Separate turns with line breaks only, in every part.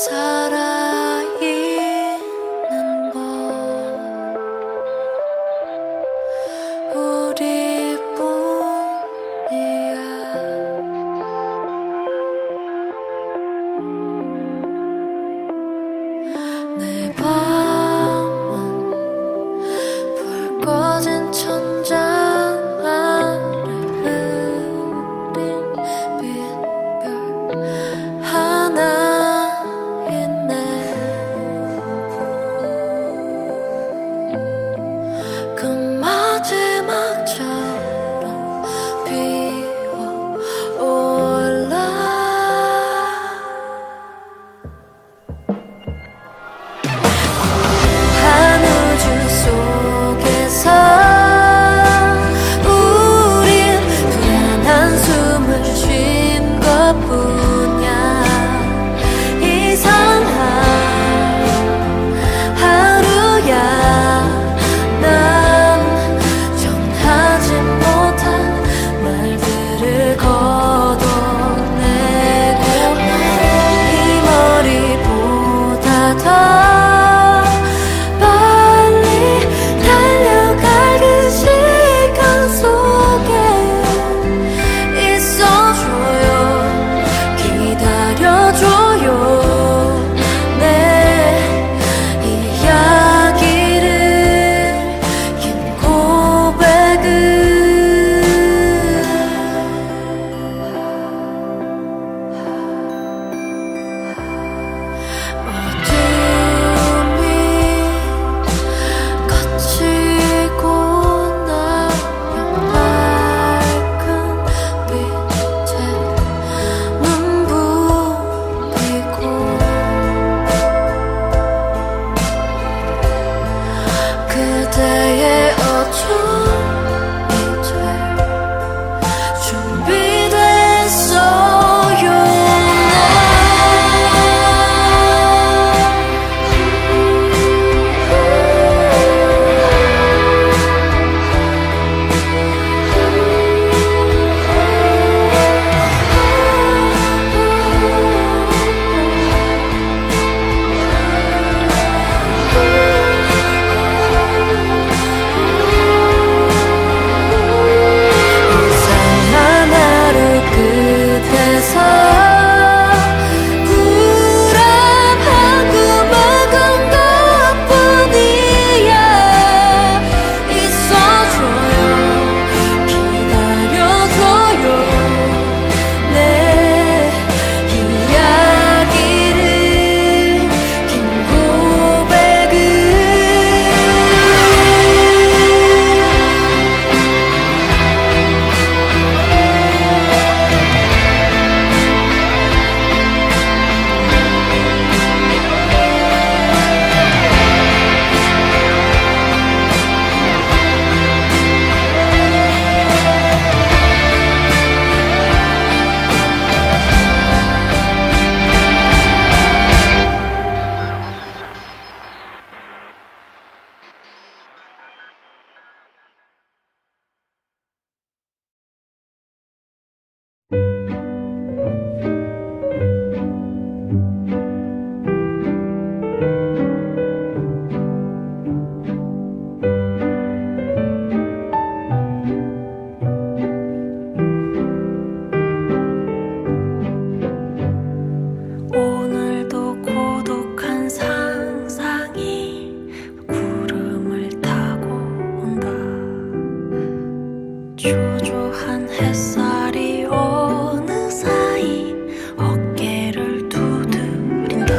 살아있는 것 우리뿐이야. 내 밤은 불 꺼진 천장 아래 흐린 빛별 하나 있네. 그 마지막처럼 피어올라. 한 우주 속에서 우린 불안한 숨을 쉰 것뿐이야. 이상한 하루야. 난 전하지 못한 말들을 걷어내고 이 머리보다 더 빨리 달려갈 그 시간 속에 있어줘요. 기다려줘요. 내 이야기를 긴 고백을. 어둠이 걷히고 나면 밝은 빛에 눈 부비고 그대의 어둠이 될 준비됐어요. 이상한 하루 끝에서 불안하고 막은 것뿐이야. 있어줘요. 기다려줘요. 내 이야기를 긴 고백을. 오늘도 고독한 상상이 구름을 타고 온다. 초조한 햇살이 어느 사이 어깨를 두드린다.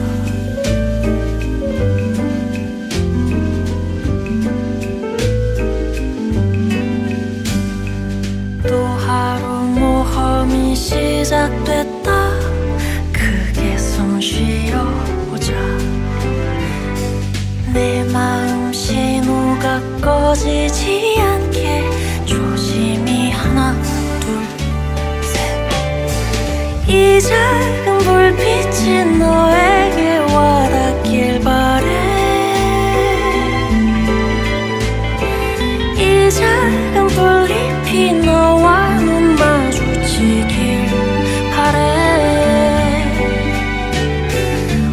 또 하루 모험이 시작됐다. 크게 숨 쉬어보자. 내 마음 신호가 꺼지지 않게 조심히 하나 둘 셋. 이 작은 불빛이 너에게 와닿길 바래. 이 작은 불잎이 너와 눈 마주치길 바래.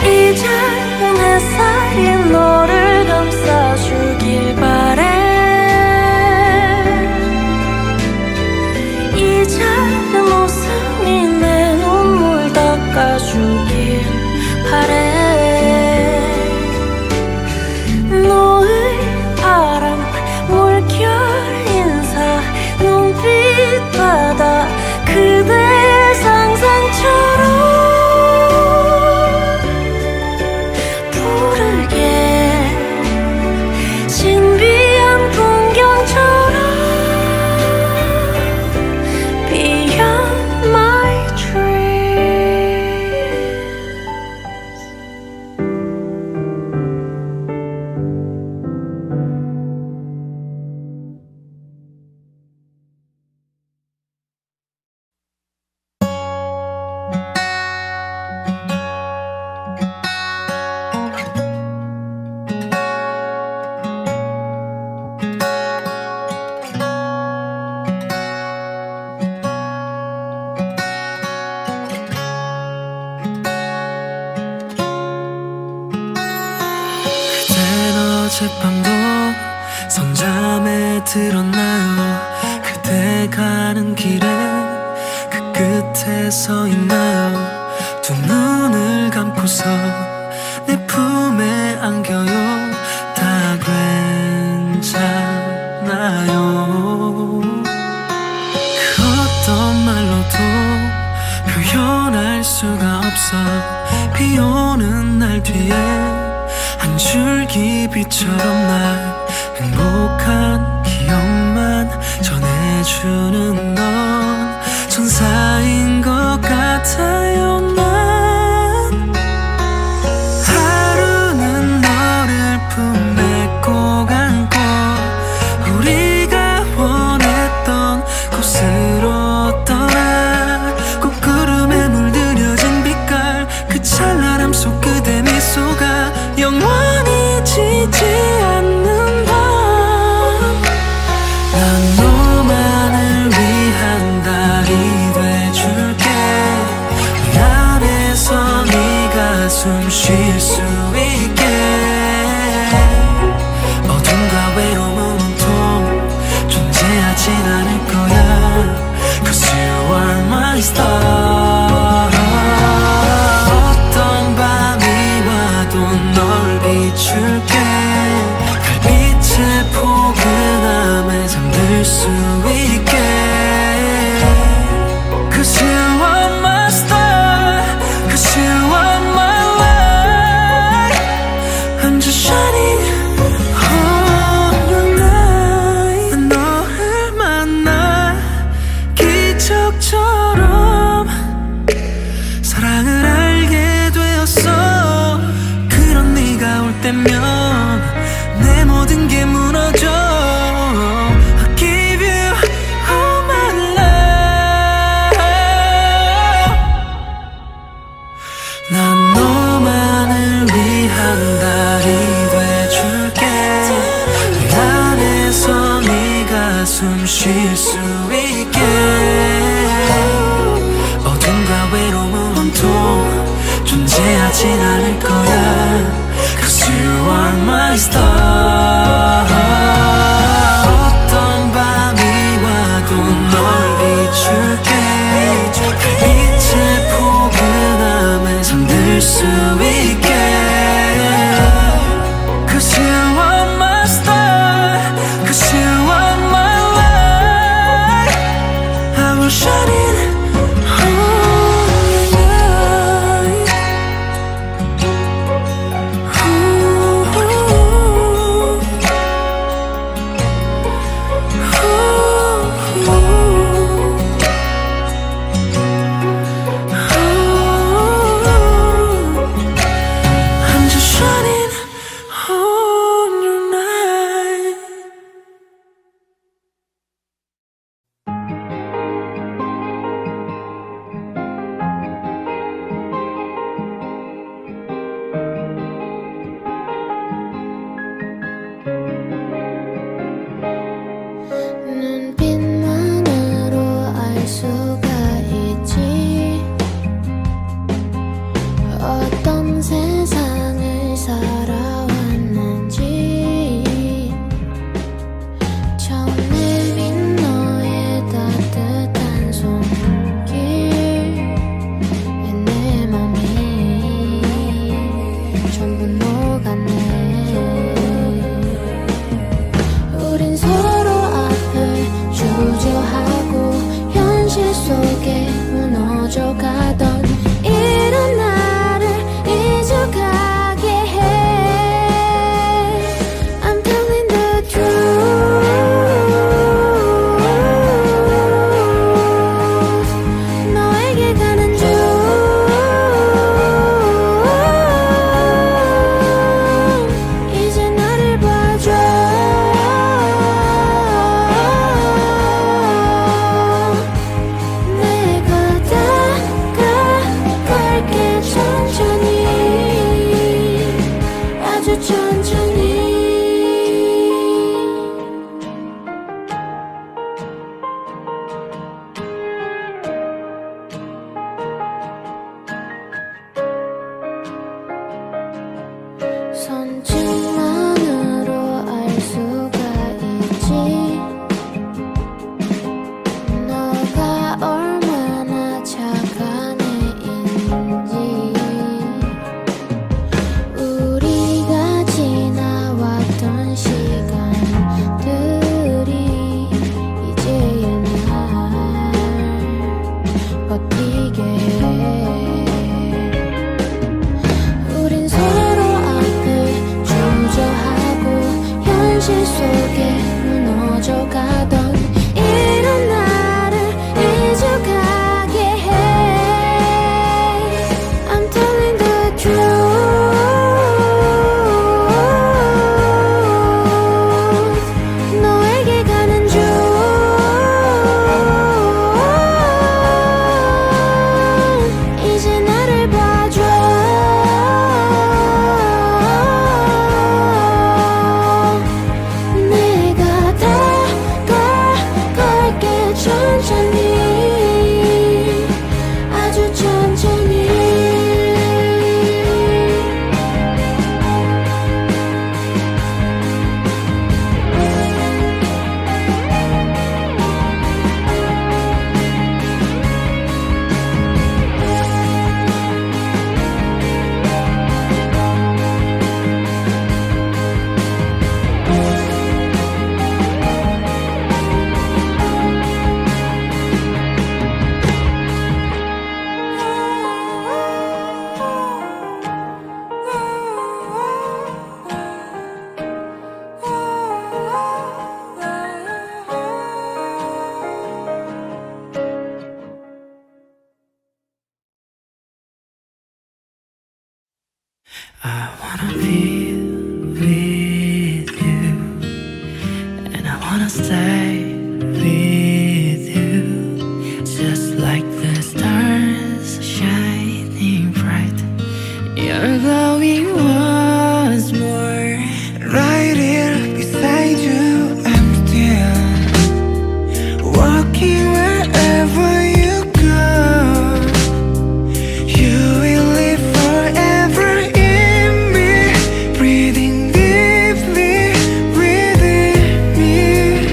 이 작은 햇살이 너를 감싸주길 바래. 이 작은 웃음이 내 눈물 닦아주길 바래. 너의 바람 물결 인사 눈빛 바다 그대 상상처럼 부르게 신비한 풍경처럼 Beyond my dreams.
어젯밤도 선잠에 들었나요? 그대 가는 길에 그 끝에 서 있나요? 두 눈을 감고서 내 품에 안겨요. 다 괜찮아요. 그 어떤 말로도 표현할 수가 없어. 비 오는 날 뒤에 한 줄기 빛처럼 날 행복한 기억만 전해주는 넌 천사인 것 같아요. 난 하루는 너를 품에 꼭 안고 우리가 원했던 곳으로 떠나 꽃구름에 물들여진 빛깔 그 찬란함 속 그대 미소가 영원히 지지 않는 밤. 난 너만을 위한 달이 돼줄게. 내 안에서 네가 숨 쉴 수 있게. 어둠과 외로움은 온통 존재하진 않을 거야. Cause you are my star. 어떤 밤이 와도 널 비출게. 달빛의 포근함에 잠들 수 있게. Cause you are my star. Cause you are my light. I'm just shining on your night. 난 너를 만나 기적처럼 사랑을 알게 되었어. 그런 네가 올 때면 내 모든 게 무너져. I give you all my love. 난 너만을 위한 달이 돼줄게. 내 안에서 네가 숨 쉴 수 있게. 어둠과 외로움은 온통 존재하진 않을 거야. Cause you are my star. 어떤 밤이 와도 널 비출게. 빛의 포근함에 잠들 수 있게. Cause you are my star. Cause you are my light. I will shine it. wanna be with you, and I wanna stay with you, just like the stars shining bright. You're glowing once more. Right here beside you, I'm still walking wherever you go. You will live forever in me, breathing deeply within me.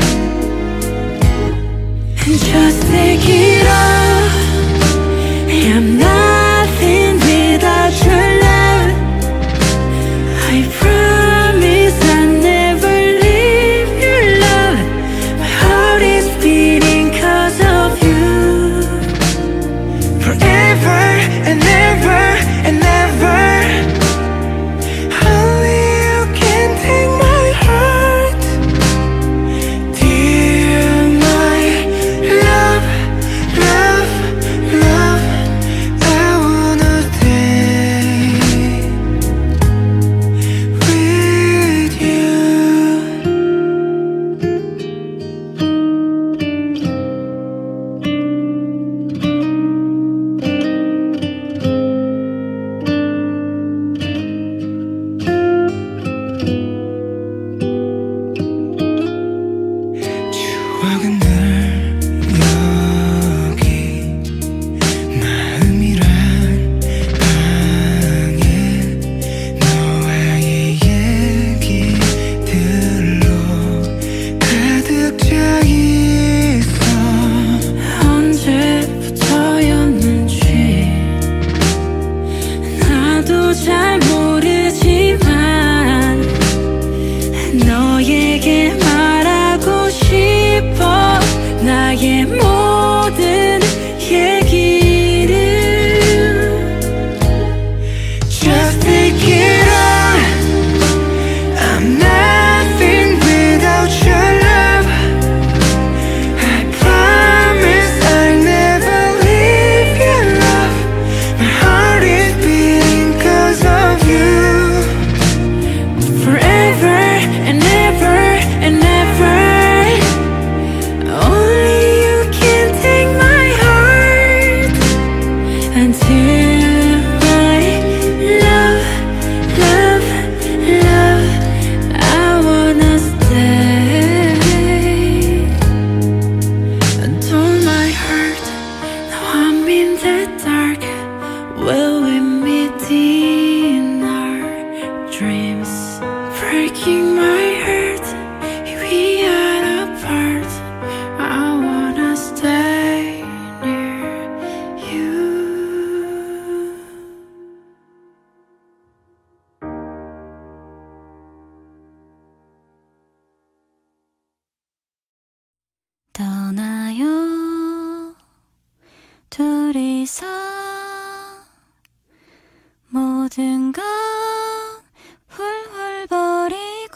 And just take it off. I'm nothing without your love. I promise I'll never leave your love. My heart is beating 'cause of you. Forever and ever and ever. Only you can take my heart. Dear my love, love, love, I wanna stay with you. 추억은 늘 여기 마음이란 방에 너와의 얘기들로 가득 차 있어. 언제부터였는지 나도 잘 모르지만 너에게 말하고 싶어. 나의 모든 얘기를. Just take it on. I'm nothing without your love. I promise I'll never leave your love. My heart is beating 'cause of you. Forever and ever and ever. Only you can take my heart. Until my love, love, love, I wanna stay. Until my heart, now I'm in the dark. Will we meet in our dreams? Breaking my heart, we are apart. I wanna stay near you. 떠나요 둘이서 모든 건 훌훌 버리고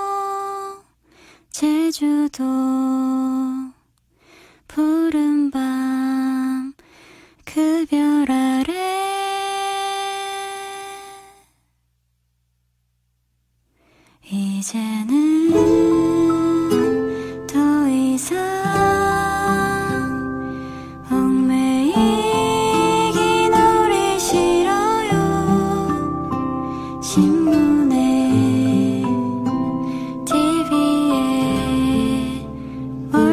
제주도 푸른 밤 그 별 아래 이제는 더 이상 얽매이긴 우리 싫어요. 신문에 TV에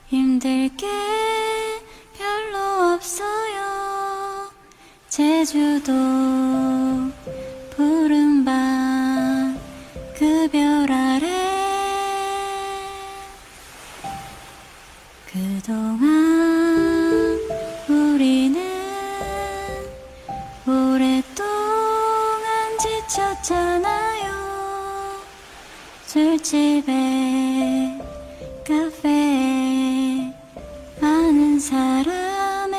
힘들 게 별로 없어요. 제주도 푸른 밤 그 별 아래 그동안 우리는 오랫동안 지쳤잖아요. 술집에 카페에 아는 사람에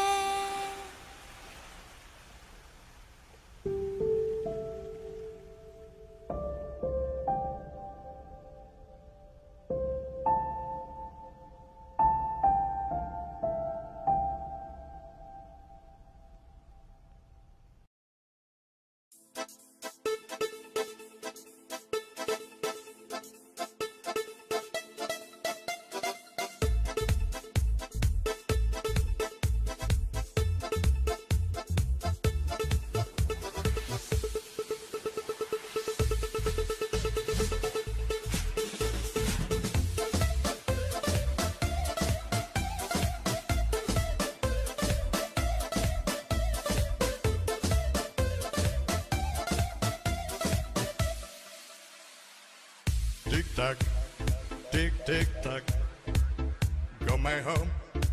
Tick tock, tick tick tock. Go my home,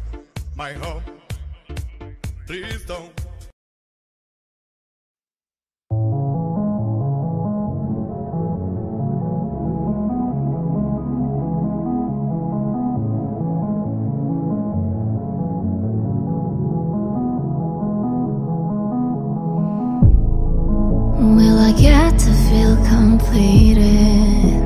please don't.
Will I get to feel completed?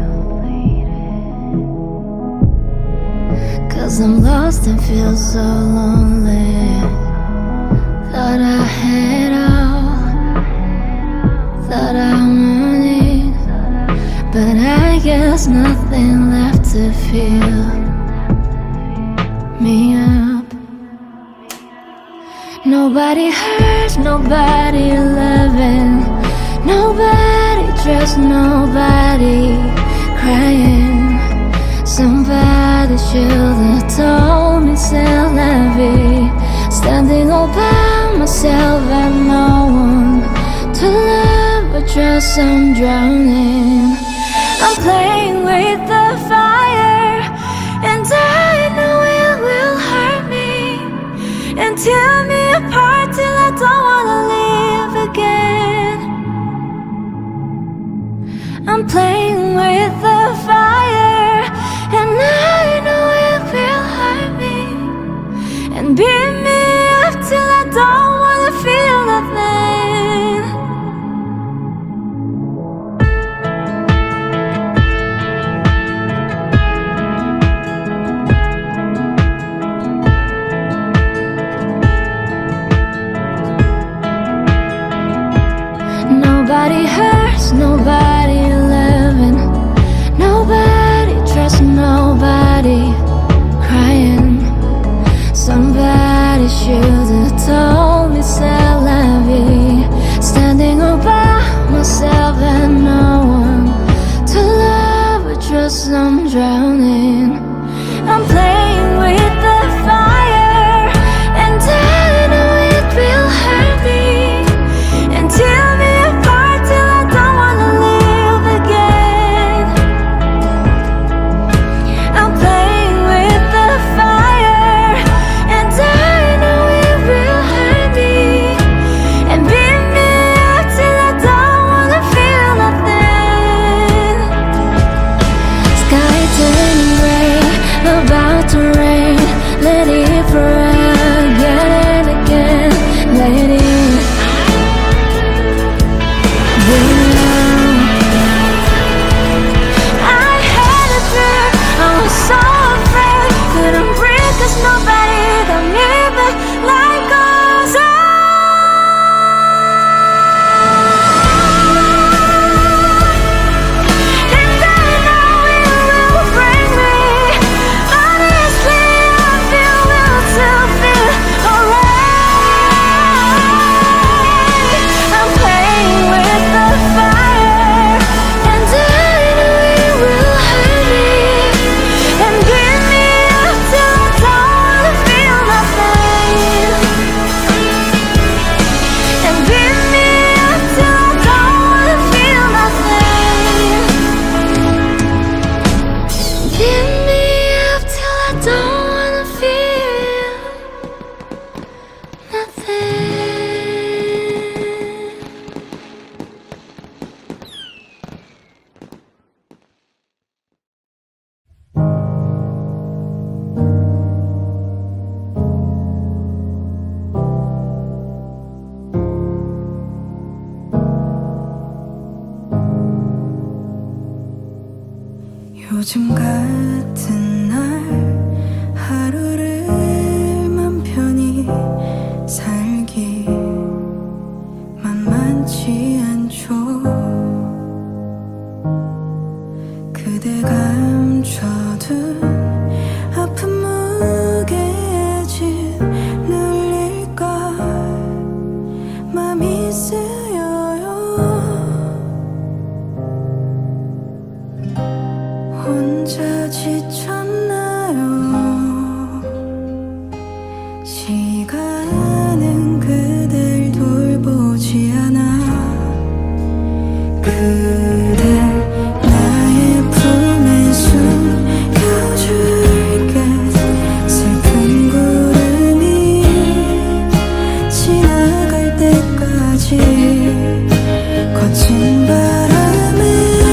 'Cause I'm lost and feel so lonely. Thought I had all, thought I wanted, but I guess nothing left to fill me up. Nobody hurts, nobody loving, nobody dressed, nobody crying. Somebody should have told me c'est la vie. Standing all by myself and no one to love but just I'm drowning. I'm playing with the fire and I know it will hurt me and tear me apart till I don't wanna live again. I'm playing with the fire and I know it will hurt me and beat me up till I don't wanna feel nothing.
요즘 같은 날 하루를 맘 편히 살기 만만치 않죠. 그대 감춰둔 아픈 무게에 짓눌릴까 맘이 쓰여요. 혼자 지쳤나요? 시간은 그댈 돌보지 않아. 그대 나의 품에 숨겨줄게. 슬픈 구름이 지나갈 때까지 거친 바람에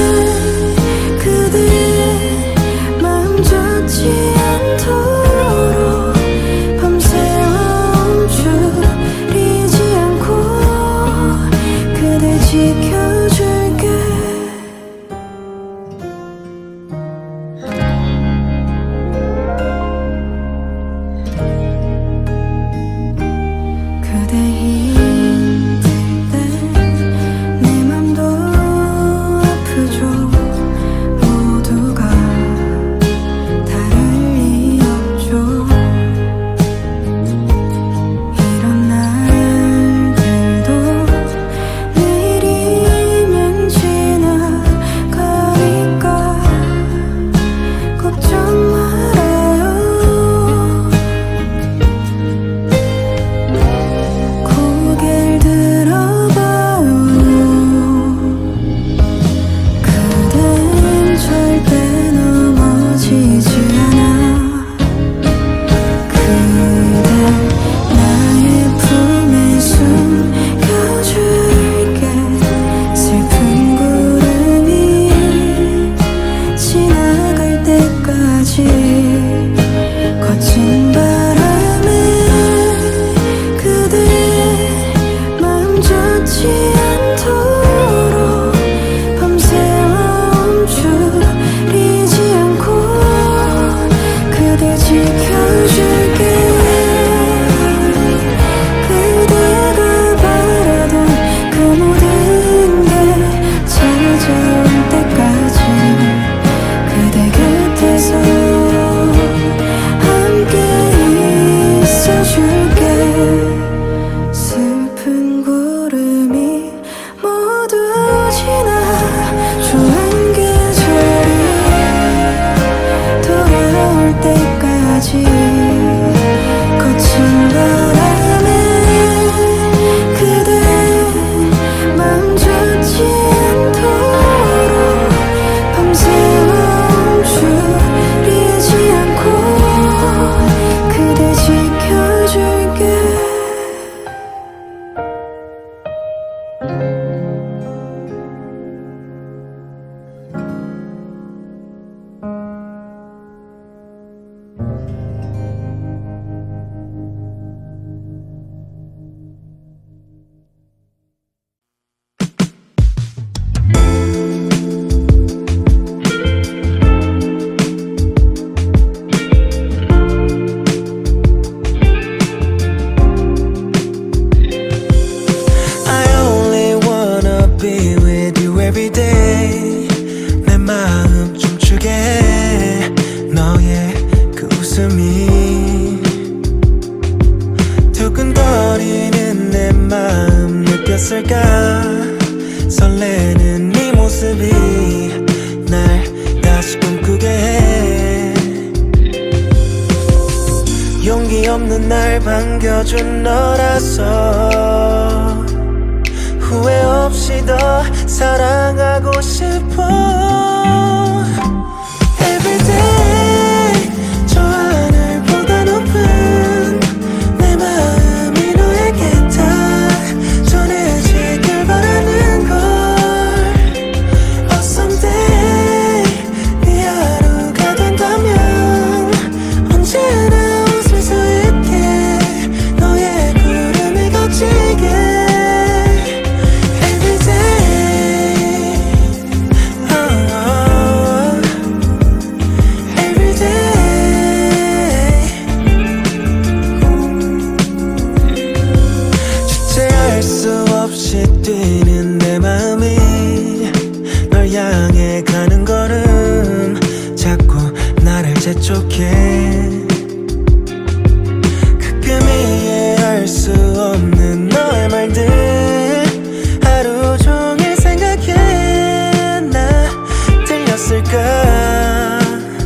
그대 마음 젖지 않도록 밤새워 멈추리지 않고 그대 지켜줄게. 그대 힘들 때 내 맘도 아프죠. 모두가 다를 리 없죠. 이런 날들도 내일이면 지나가니까 걱정 말아요. 고개를 들어봐요. 그댄 절대 넘어지지 않아. 그대 나의 품에 숨겨줄게. 슬픈 구름이 지나갈 때까지 거친 바람에 그대 마음 젖지 않도록 밤새워 멈추리지 않고 그대 지켜줄게. 그대가 바라던 그 모든 게 찾아올 때까지 그대 곁에서 함께 있어줄게. 슬픈 구름이 모두 지나 좋은 계절이 돌아올 때까지 거친 바람에 그대 마음 젖지 않도록 밤새워 멈추리지 않고 그대 지켜줄게.
I only wanna be with you every day. 내 마음 춤추게 해. 너의 그 웃음이 두근거리는 내 마음 느꼈을까. 설레는 네 모습이 날 다시 꿈꾸게 해. 용기 없는 날 반겨준 너라서 후회 없이 더 사랑하고 싶어. Everyday 저 하늘보다 높은 내 마음이 너에게 다 전해지길 바라는 걸. Oh someday 네 하루가 된다면 언제나 웃을 수 있게 너의 구름을 거치게. Everyday 가끔 이해할 수 없는 너의 말들 하루 종일 생각해. 나 들렸을까?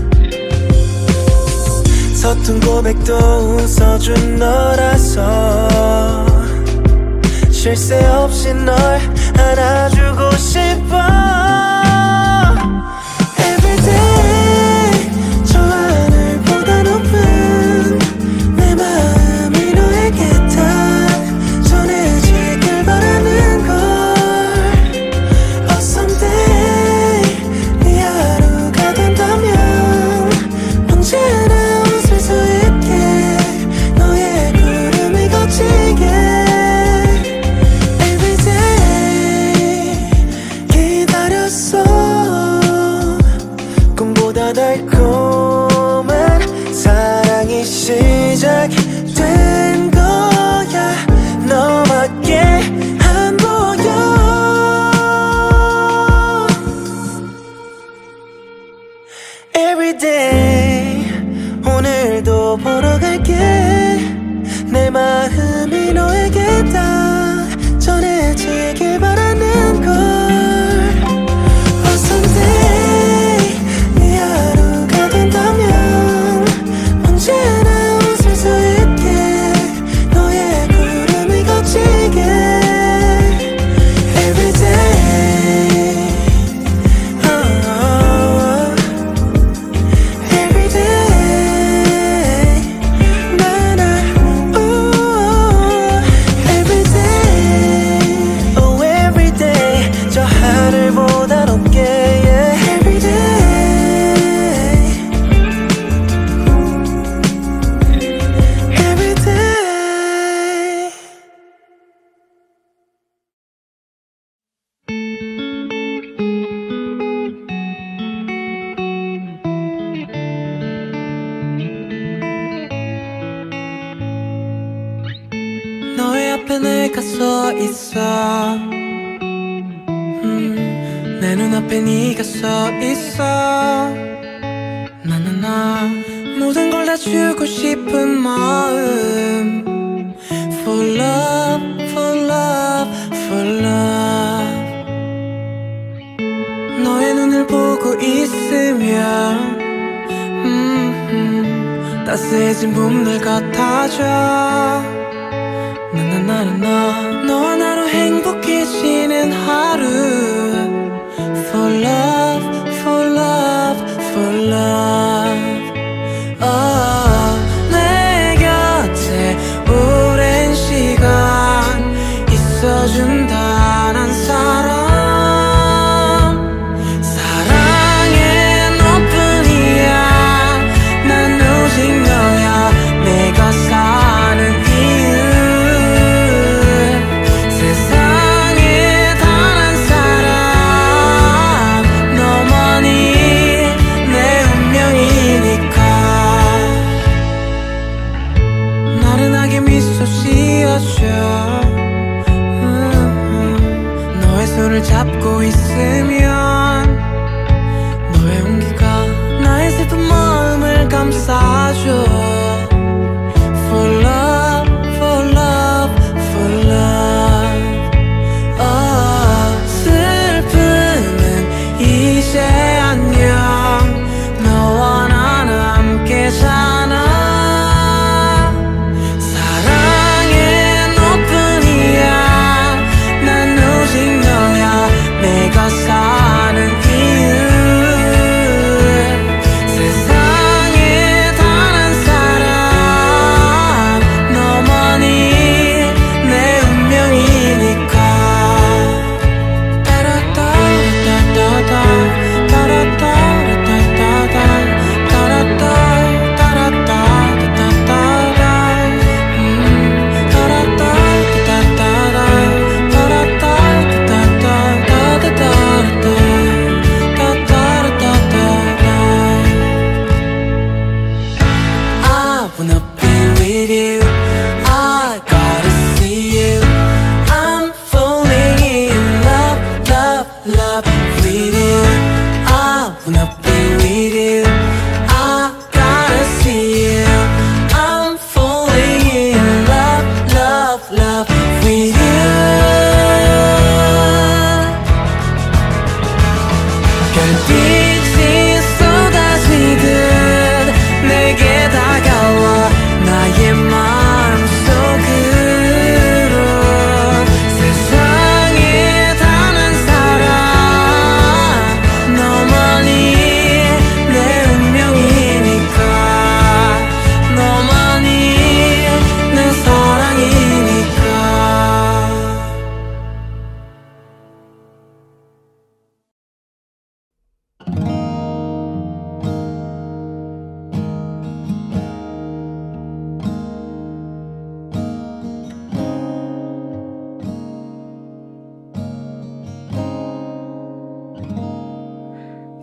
서툰 고백도 웃어준 너라서 쉴 새 없이 널 안아주고 싶어. Everyday 저 하늘보다 높은 내 마음이 너에게 다 전해지길 바라는 걸. Oh someday 네 하루가 된다면 언제나 웃을 수 있게 너의 구름이 걷히게. 꿈보다 달콤한 사랑이 시작된 거야. 너밖에 안 보여. Everyday 오늘도 보러 갈게. 내 마음이 너에게 다 전해지길 바라는 걸. 언제나 웃을 수 있게 너의 구름이 걷히게. Everyday Everyday 나나 Everyday Oh everyday 저 하늘보다 높게 yeah. Everyday 너의 앞에 내가 서 있어. 내 눈앞에 네가 서 있어. 나나나 모든 걸 다 주고 싶은 마음. For love, for love, for love. 너의 눈을 보고 있으면 따스해진 봄날 같아져. 나나나나 너와 나로 행복해지는 하루. For love, for love, for love. 내 곁에 오랜 시간 있어준다 난 사람. 사랑해 너뿐이야. 난 오직 너야. 내가 사는 이유. 세상에 단 한 사람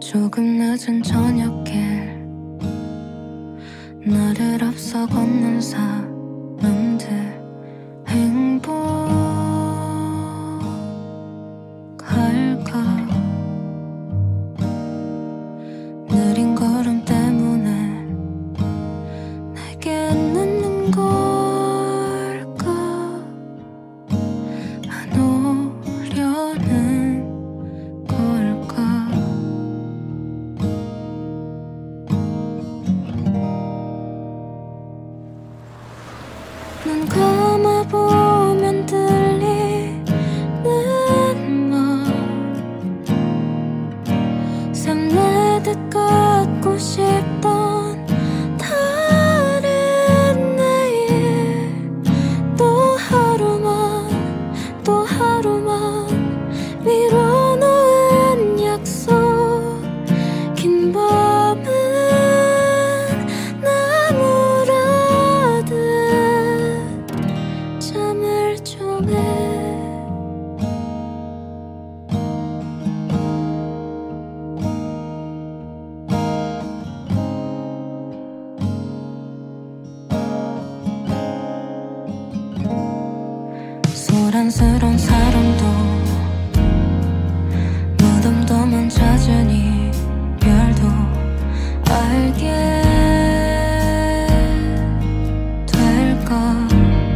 조금 늦은 저녁길 나를 앞서 걷는 사람들 행복할까? 느린 걸음 때문에 내게 늦는 걸까? 안 오려는 걸까? 눈 감아보면 들리는 말 샘내듯 갖고 싶던 다른 내일 또 하루만 밀어놓은 약속 긴 밤은 나무라듯 잠을 청해 소란스러운 사람도 무덤덤한 잦은 이별도 알게 될까?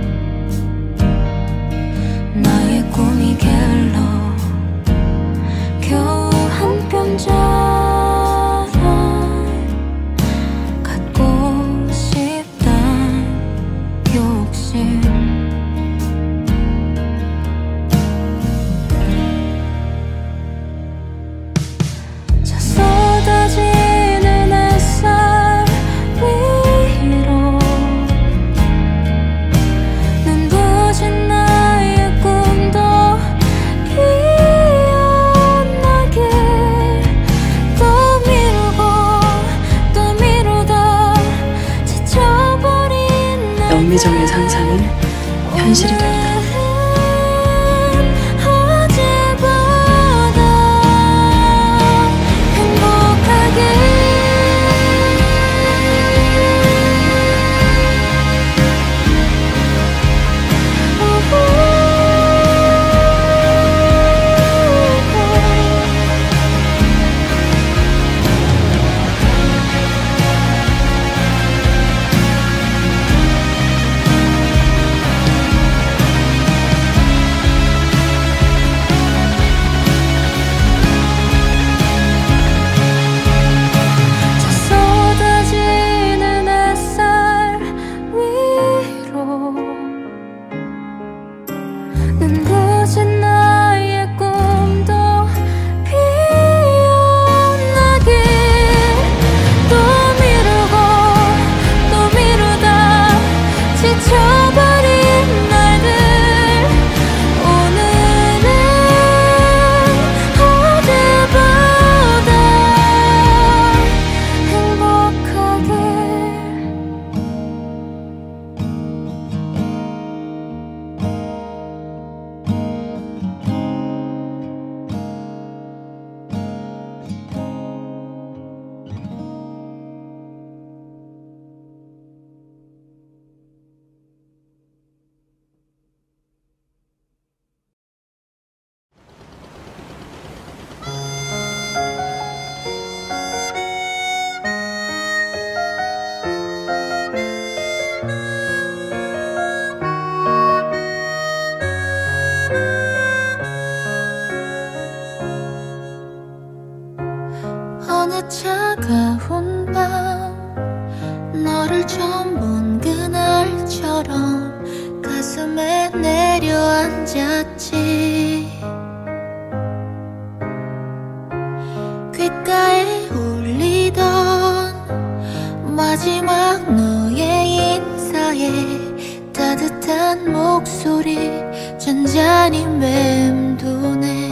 나의 꿈이 게을러 겨우 한 뼘자라 갖고 싶단 욕심 저 쏟아지는 햇살 위로 눈부신 나의 꿈도 피어나길 또 미루다 지쳐버린 날
영미정의 상상은 현실이 된다.
어제보다 행복하게 저 쏟아지는 햇살 위로 눈부신 나의 꿈도 피어나길 또 미루다 지쳐버린 날들 오늘은 어제보다 행복하길 어느 차가운 밤 너를 처음 본 그날처럼 가슴에 내려앉았지 귓가에 울리던 마지막 너의 인사에 따뜻한 목소리 잔잔히 맴도네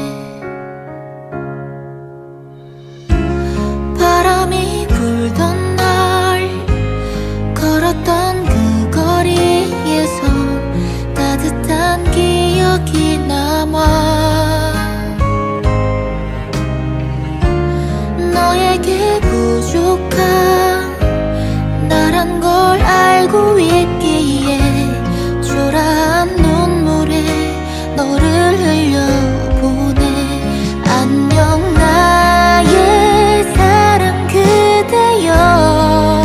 바람이 불던 날 걸었던 그 거리에서 따뜻한 기억이 남아 너의 알고 있기에 초라한 눈물에 너를 흘려보내. 안녕 나의 사랑 그대여.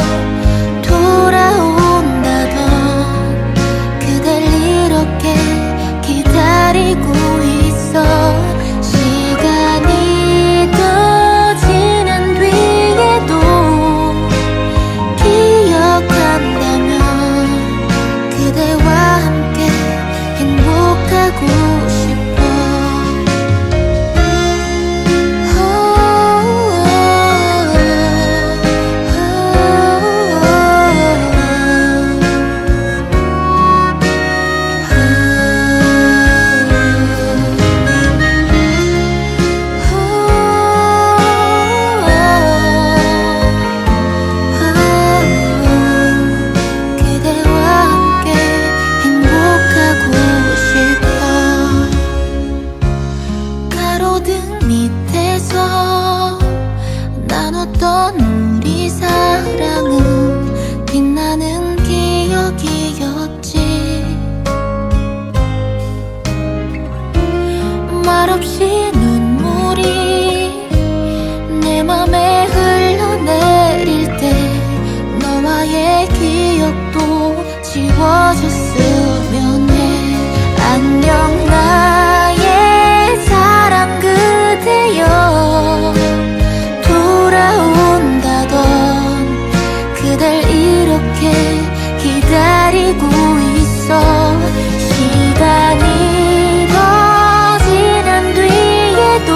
돌아온다던 그댈 이렇게 기다리고 있어. 시간이 더 지난 뒤에도 기억한다면 그대와 함께 행복하고 싶어. 그대와 함께 행복하고 싶어. 가로등 밑에서 나눴던 우리 사랑은 빛나는 기억이었지. 말없이 눈물이 내 맘에 흘러내릴 때 너와의 기억도 지워졌으면 해. 안녕 나의 사랑 그대여. 돌아온다던 그댈 이렇게 기다리고 있어. 시간이 더 지난 뒤에도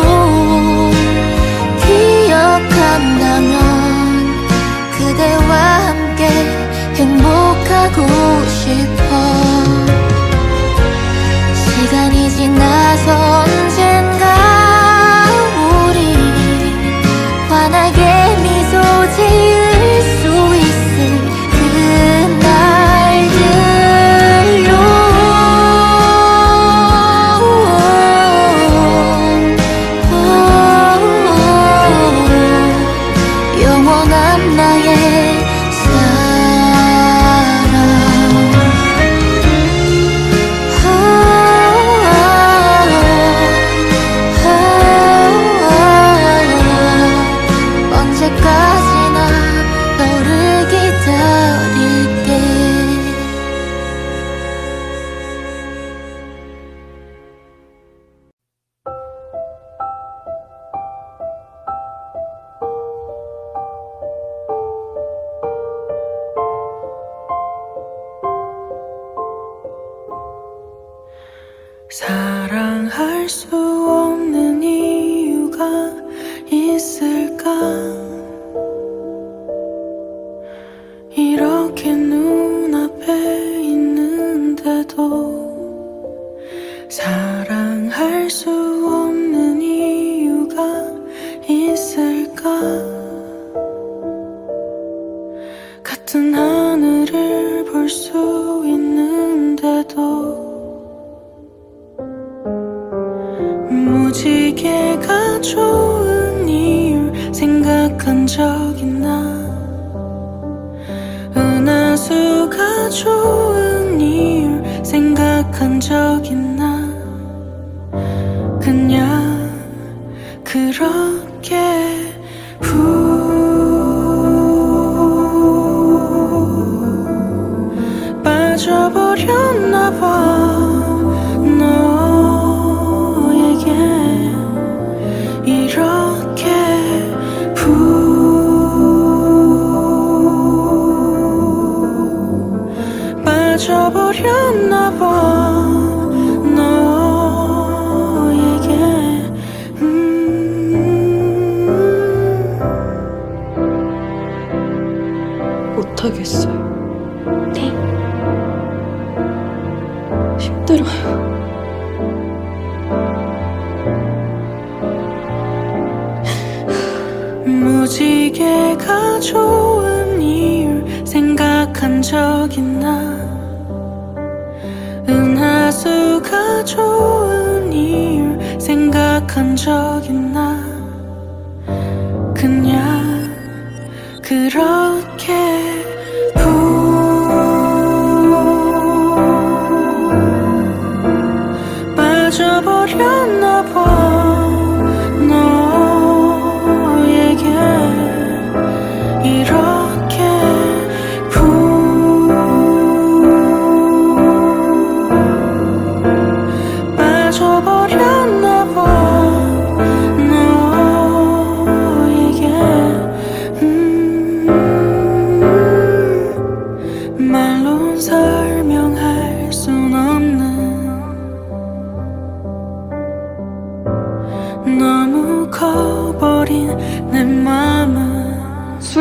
기억한다면 그대와 함께 행복하고 싶어. 시간이 지나서 언젠가 우리 환하게 미소 지을 수 있을 그날들로 영원한 나의 언제까지나 너를 기다릴게.
사랑할 수 없는 이유가 있을까? 이렇게 눈앞에 있는데도 사랑할 수 없는 이유가 있을까? 같은 하늘을 볼 수 있는데도 무지개가 좋은 이유 생각한 적 있나? 은하수가 좋은 이유 생각한 적 있나? 그냥 그렇게 빠져버렸나 봐. 너에게 이렇게 빠져버렸나 봐. 너에게
못하겠어요. 네. 힘들어요.
무지개가 좋은 이유 생각한 적 있나? 은하수가 좋은 이유 생각한 적 있나? 그냥 그렇게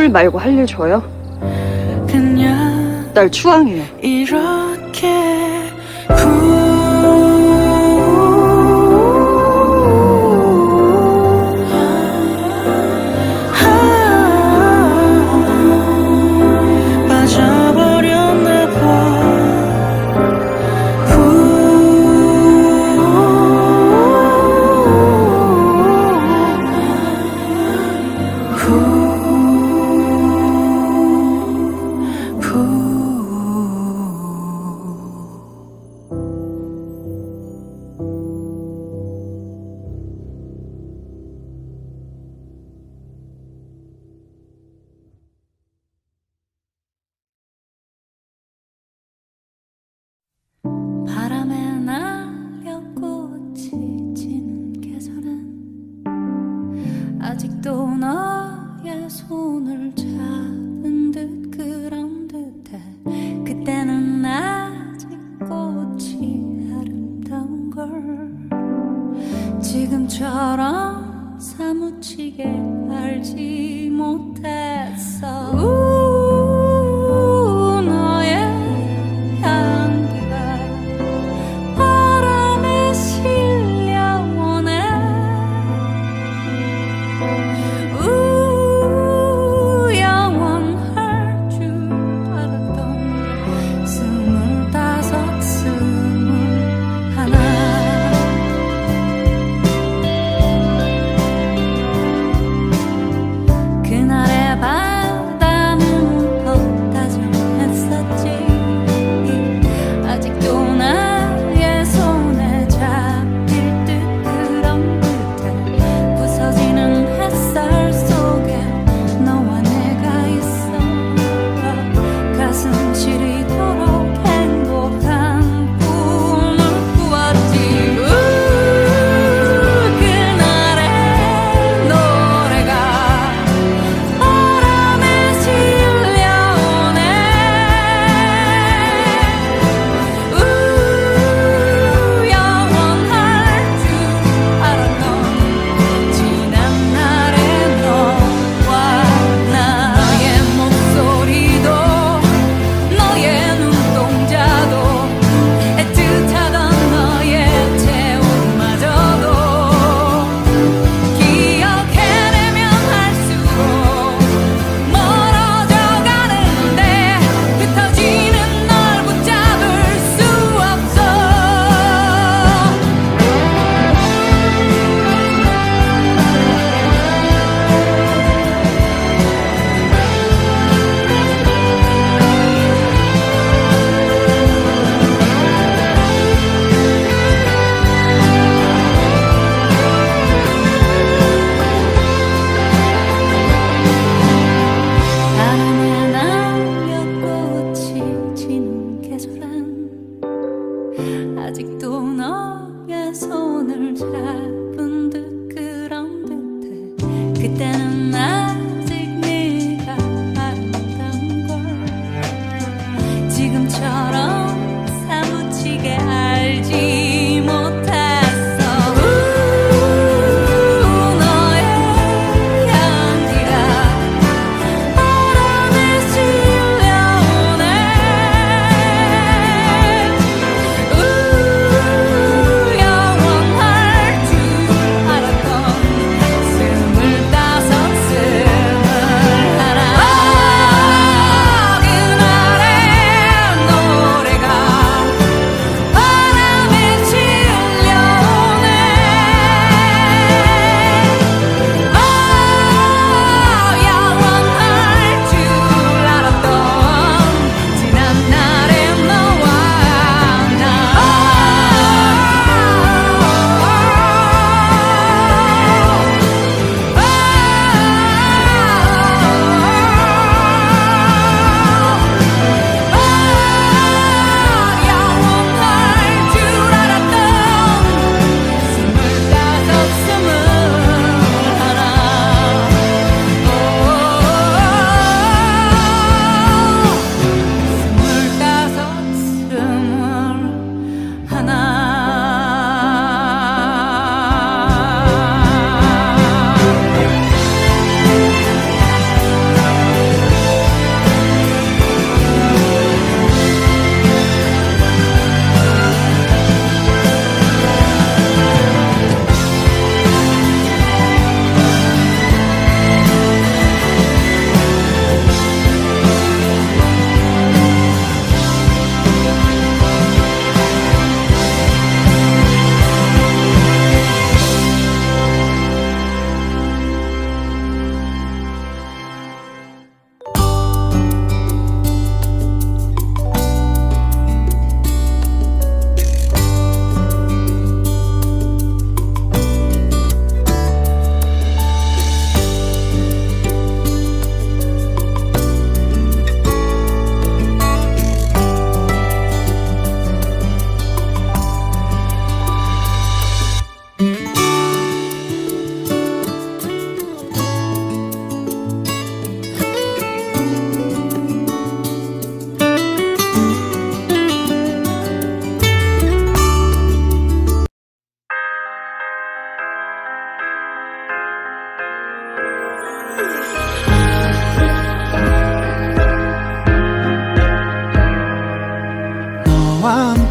일 말고 할 일 줘요?
그냥
날 추앙해요.
이렇게 빠져버렸나 봐. 바람에 날려 꽃이 지는 계절은 아직도 너의 손을 잡은 듯 그런 듯해. 그때는 아직 꽃이 아름다운 걸 지금처럼 사무치게 알지 못했어. 너의 향기가 바람에 실려오네. 영원할 줄 알았던 25, 21 내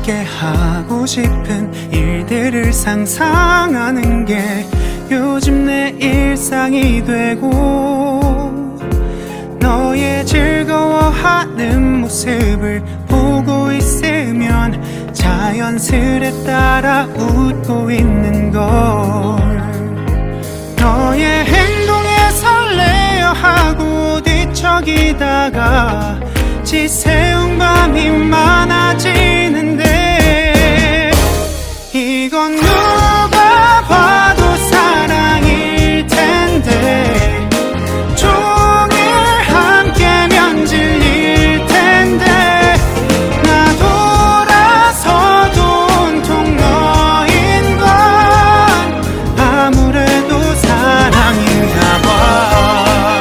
함께 하고 싶은 일들을 상상하는 게 요즘 내 일상이 되고, 너의 즐거워하는 모습을 보고 있으면 자연스레 따라 웃고 있는 걸. 너의 행동에 설레어 하고 뒤척이다가 지새운 밤이 많아지는데, 이건 누가 봐도 사랑일 텐데, 종일 함께면 질릴 텐데, 나 돌아서도 온통 너인 건 아무래도 사랑인가 봐.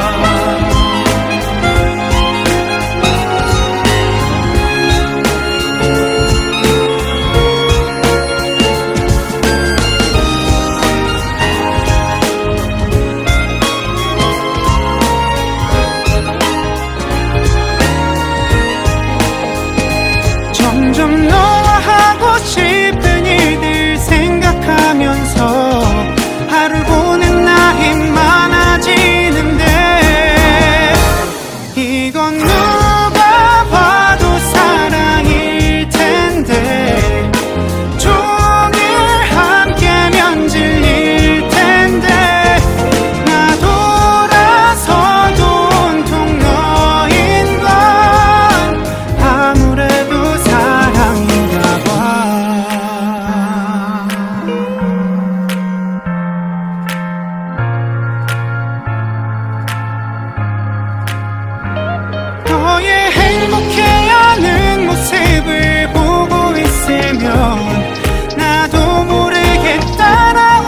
점점 너와 하고 싶은 일들 생각하면서 하루 보낸 날이 많아지는데, 이건 누가 봐도 사랑일 텐데, 종일 함께면 질릴 텐데, 나 돌아서도 온통 너인 건 아무래도 사랑인가 봐. 너의 행복해하는 모습을 보고 있으면 나도 모르게 따라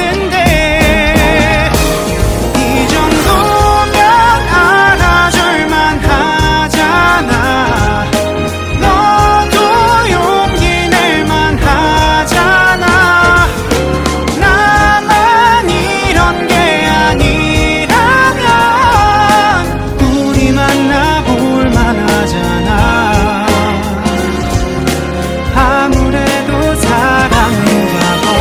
웃는데, 이 정도면 알아줄만 하잖아. 너도 용기 낼만 하잖아. 나만 이런 게 아니라면 우리 만나볼 만하잖아. 아무래도 사랑인가 봐.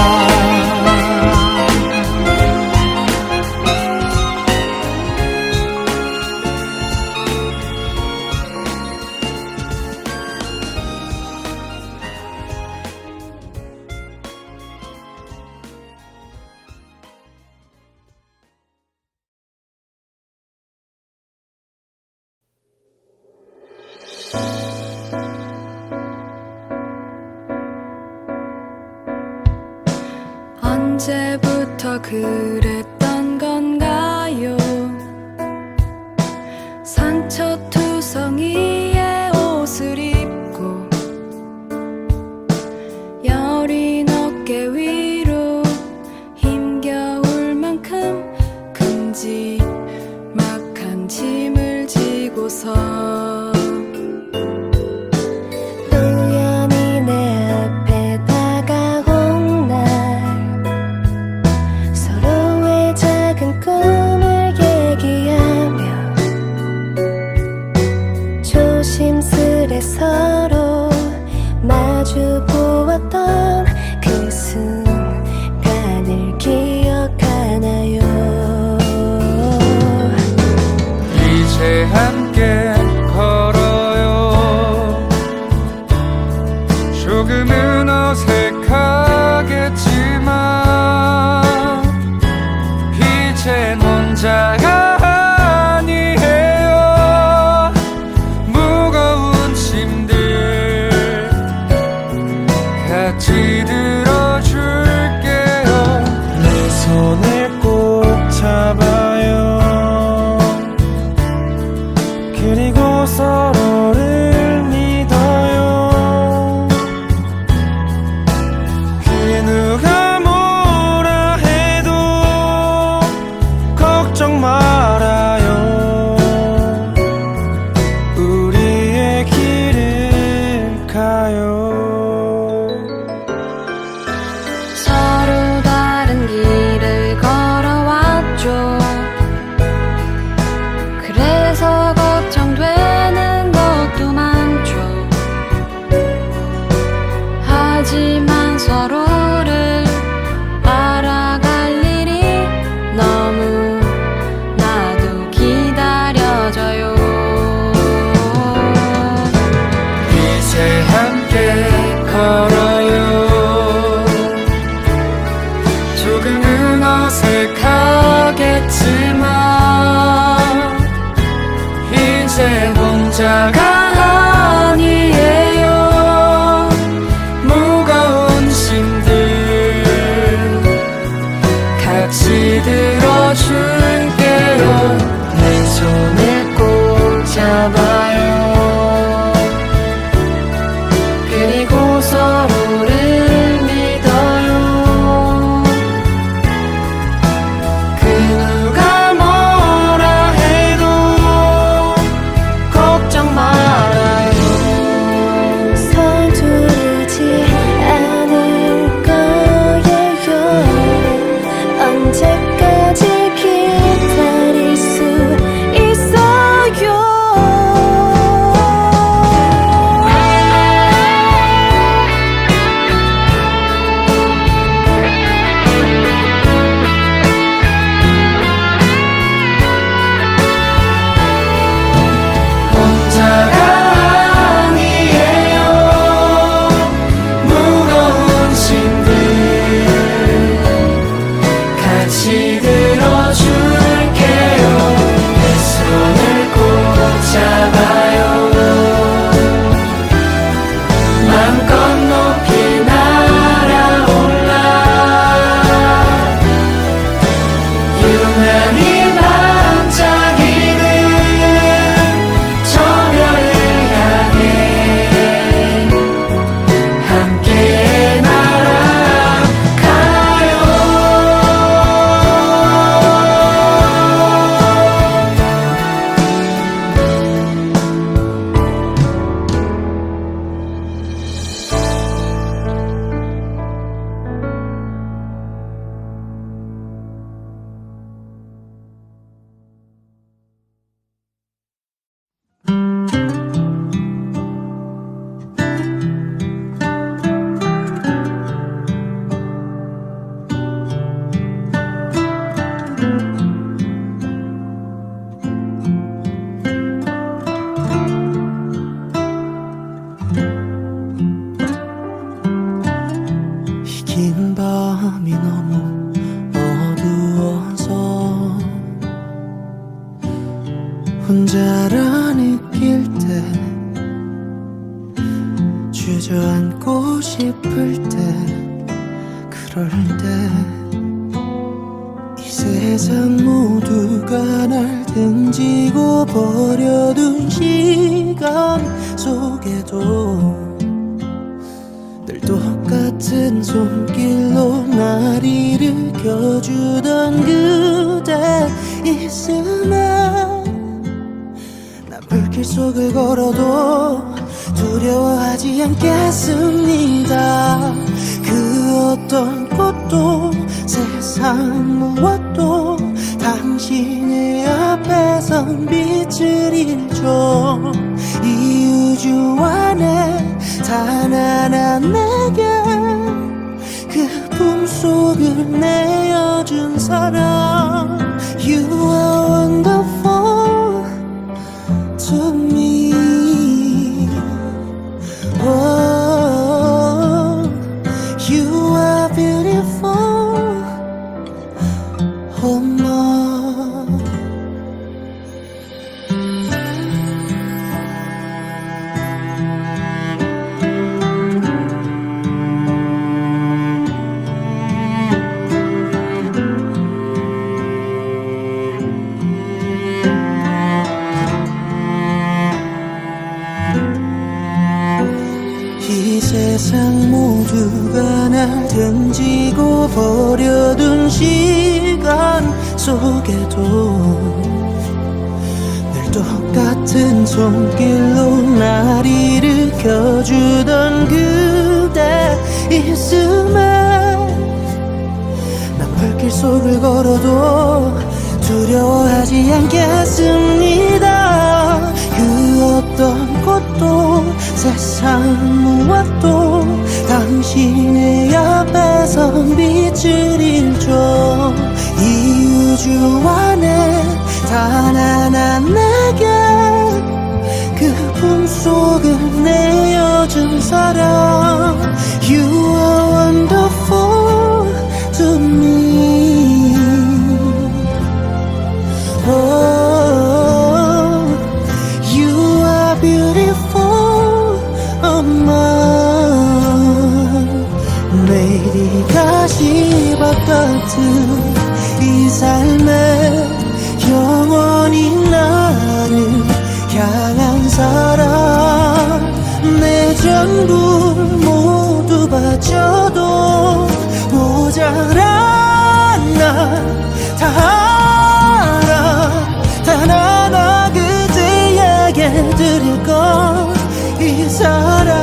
언제부터 그랬던 건가요? 상처투성이의 옷을 입고 여린 어깨 위로 힘겨울 만큼 큼지막한 짐을 지고서 우연히 내 앞에 다가온 날, 서로의 작은 꿈을 얘기하며 조심스레 서로 마주 보았던 그 순간을 기억하나요?
이제 함께 걸어요. 조금은 어색하겠지만 이젠 혼자가 아니에요. 무거운 짐들 같이
주저앉고 싶을 때 그럴 때 이 세상 모두가 날 등지고 버려둔 시간 속에도 늘 똑같은 손길로 날 일으켜주던 그대 있으면 난 불길 속을 걸어도 두려워하지 않겠습니다. 그 어떤 것도 세상 무엇도 당신의 앞에선 빛을 잃죠. 이 우주 안에 단 하나 내게 그 품속을 내어준 사람. You are wonderful to me. Oh, you are beautiful, 엄마. 이 세상 모두가 날 등지고 버려둔 시간 속에도 늘 똑같은 손길로 날 일으켜주던 그대 있으면 난 불길 속을 걸어도 두려워하지 않겠습니다. 그 어떤 것도 세상 무엇도 당신의 앞에선 빛을 잃죠. 이 우주 안에 단 하나 내게 그 품속을 내어준 사람. You are wonderful to me. Oh, you are beautiful, 엄마. 내일이 가시밭 같은 이 삶에 영원히 나를 향한 사랑. 내 전부 모두 바쳐도 모자란 날 다 알아. 단 하나 그대에게 드릴 건 이 사랑.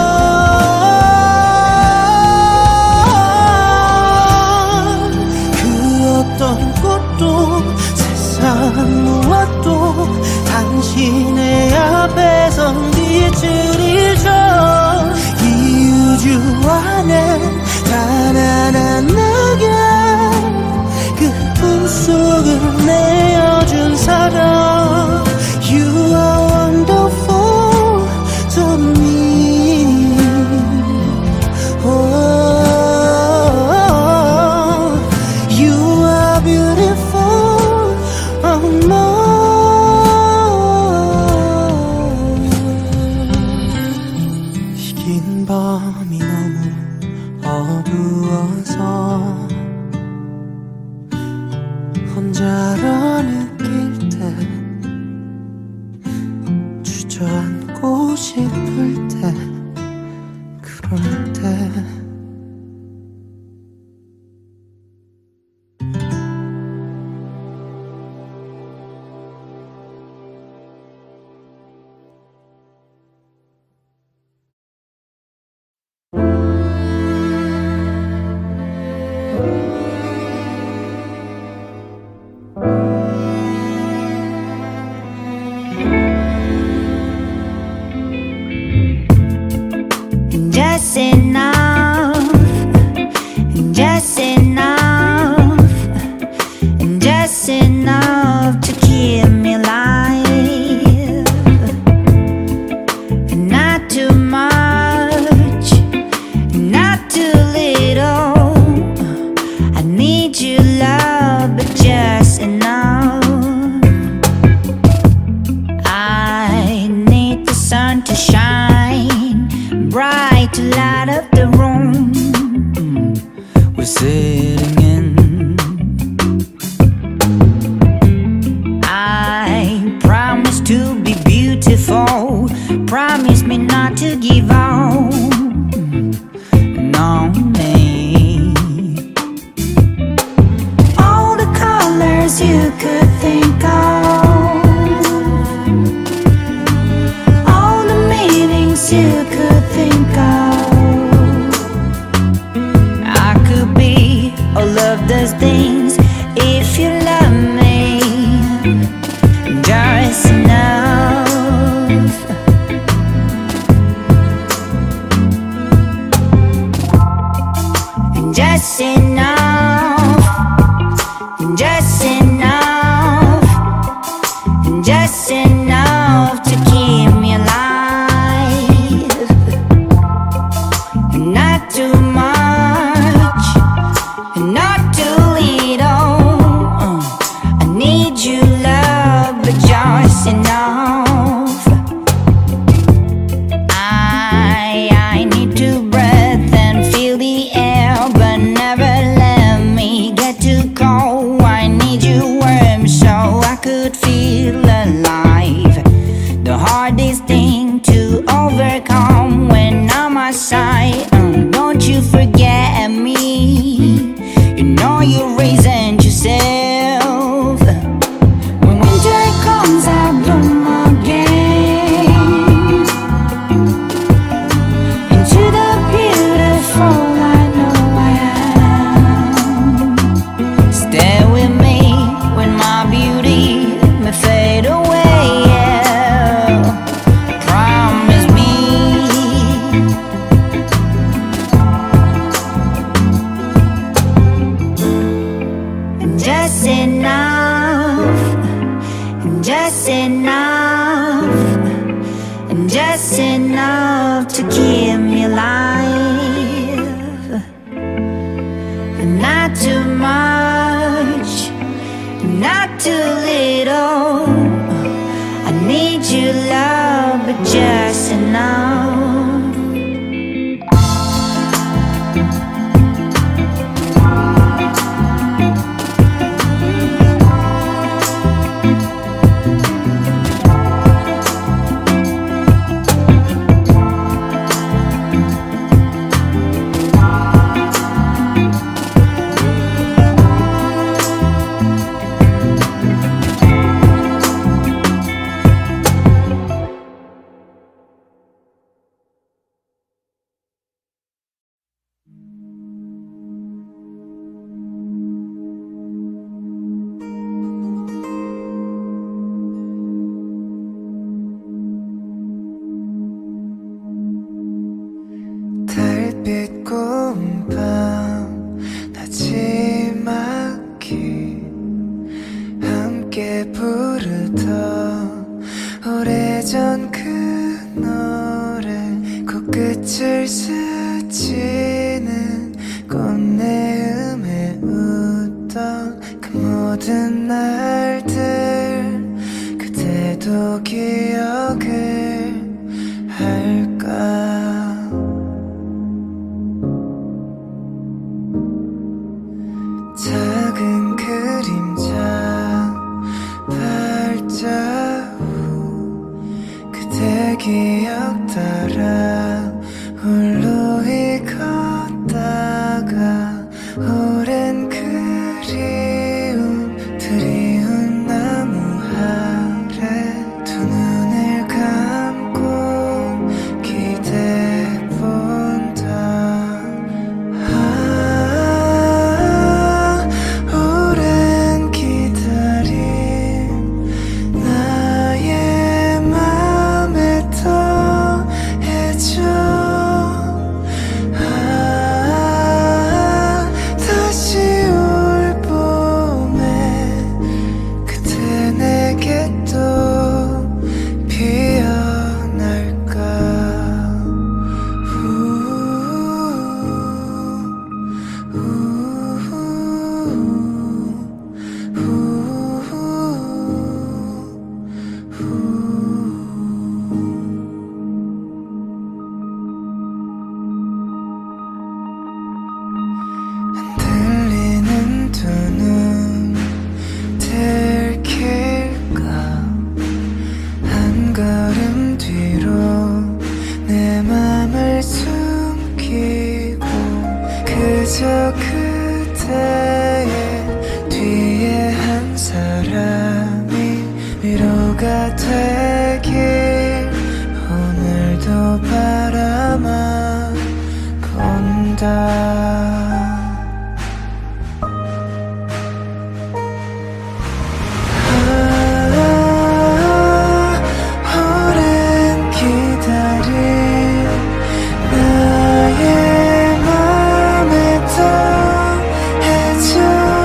그 어떤 것도 세상 무엇도 당신의 앞에선 빛을 잃죠. 이 우주 안에 단 하나 내게 그 품속을 내어준 사람. You are wonderful to me. Oh, you are beautiful, 엄마. 긴 밤이 너무 어두워서 혼자라 느낄 때 주저앉고 싶을 때 그럴 때
Just enough, just enough, just enough to keep me alive. Not too much, not too little. I need your love, but just enough. I need the sun to shine bright to light up the room we're sitting in. I promise to be beautiful, promise me not to give out. No, me. All the colors you could think of, all the meanings you could think of. I could be all of those things if you love me just enough. Just enough, just enough, just enough to keep me alive. Not too much, not too little. I need you, love, but just enough. I need to breathe and feel the air, but never let me get too cold. I need you warm so I could feel alive. The hardest thing to overcome when I'm outside. Don't you forget me. You know you're raising yourself. When winter comes, I bloom again into the beautiful I know I am. Stay with me when my beauty may fade away, yeah. Promise me. Just enough, just enough, just enough to keep me alive. Not too much, not too little. I need your love, but just enough.
달빛 고운 밤 나지막히 함께 부르던 오래전 그 노래 코끝을 스치는 꽃내음에 웃던 그 모든 날들 그대도 기억을 할까. 작은 그림자 발자국 그대 기억 따라 홀로 걷다가 오랜 그리움 드리운 나무 아래 두 눈을 감고 기다려 오랜 기다림 나의 맘에 더해져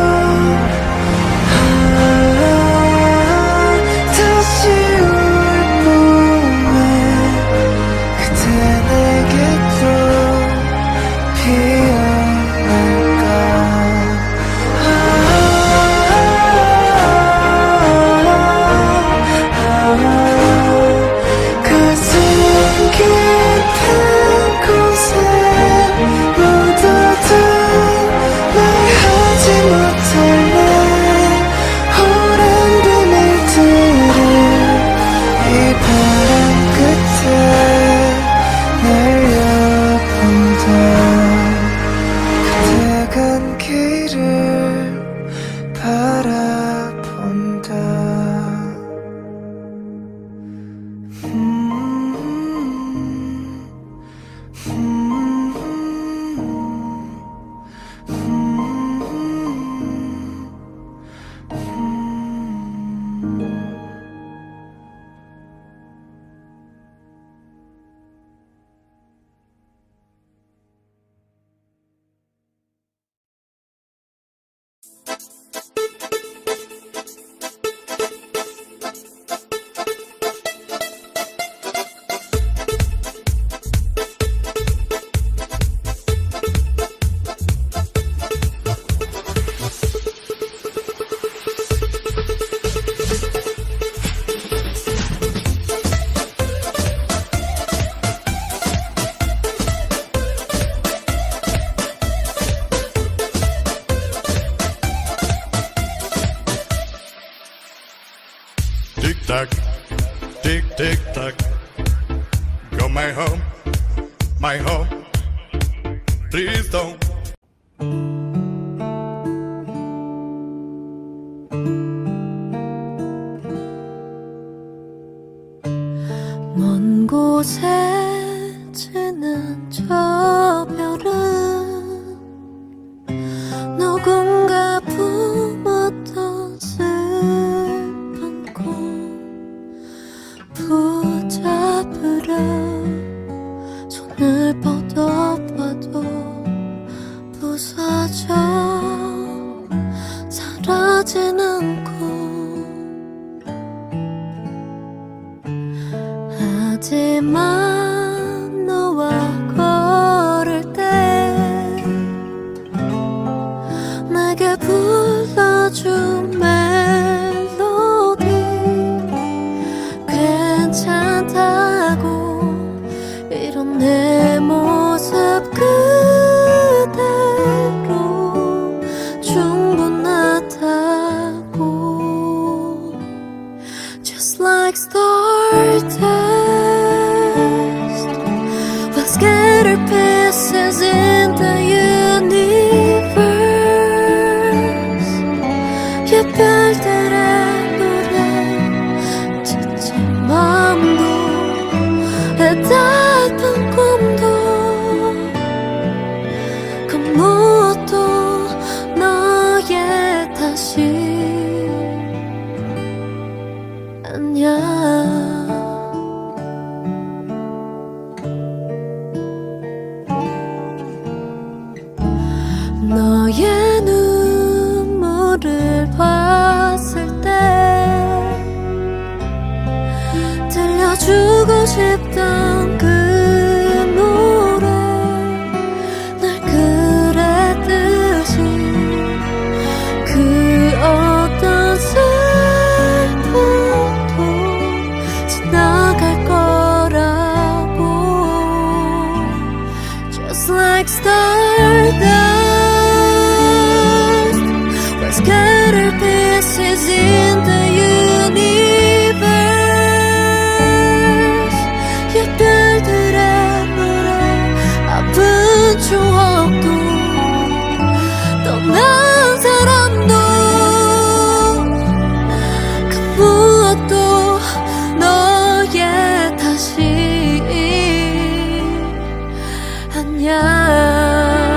다시 올 봄에 그대 내게 또 피어날까 가슴 깊은 곳에 묻어둔 말하지 못할래 오랜 비밀들을 이 바람 끝에 날려본다 그대 간 길을 바라본다
Tick tock, tick tick tock. Go my home, my home. Please don't.
먼 곳에 지는 저 별은 누군가 품었던 슬픈 꿈 붙잡으려 손을 뻗어봐도 부서져 사라지는 꿈 하지만 너와 걸을 때 내게 불러준 멜로디 괜찮다고 이런 내 모습 그대로 충분하다고 Just like stardust we'll scatter pieces in the universe 이 별들의 노래 지친 마음도 해답은 꿈도 그 무엇도 너의 탓이 아니야 너의 눈물을 봤을 때 들려주고 싶던 그 노래 날 그랬듯이 그 어떤 슬픔도 지나갈 거라고 Just like stardust we'll scatter pieces in the universe 이 별들의 노래 아픈 추억도 떠난 사람도 그 무엇도 너의 탓이 아니야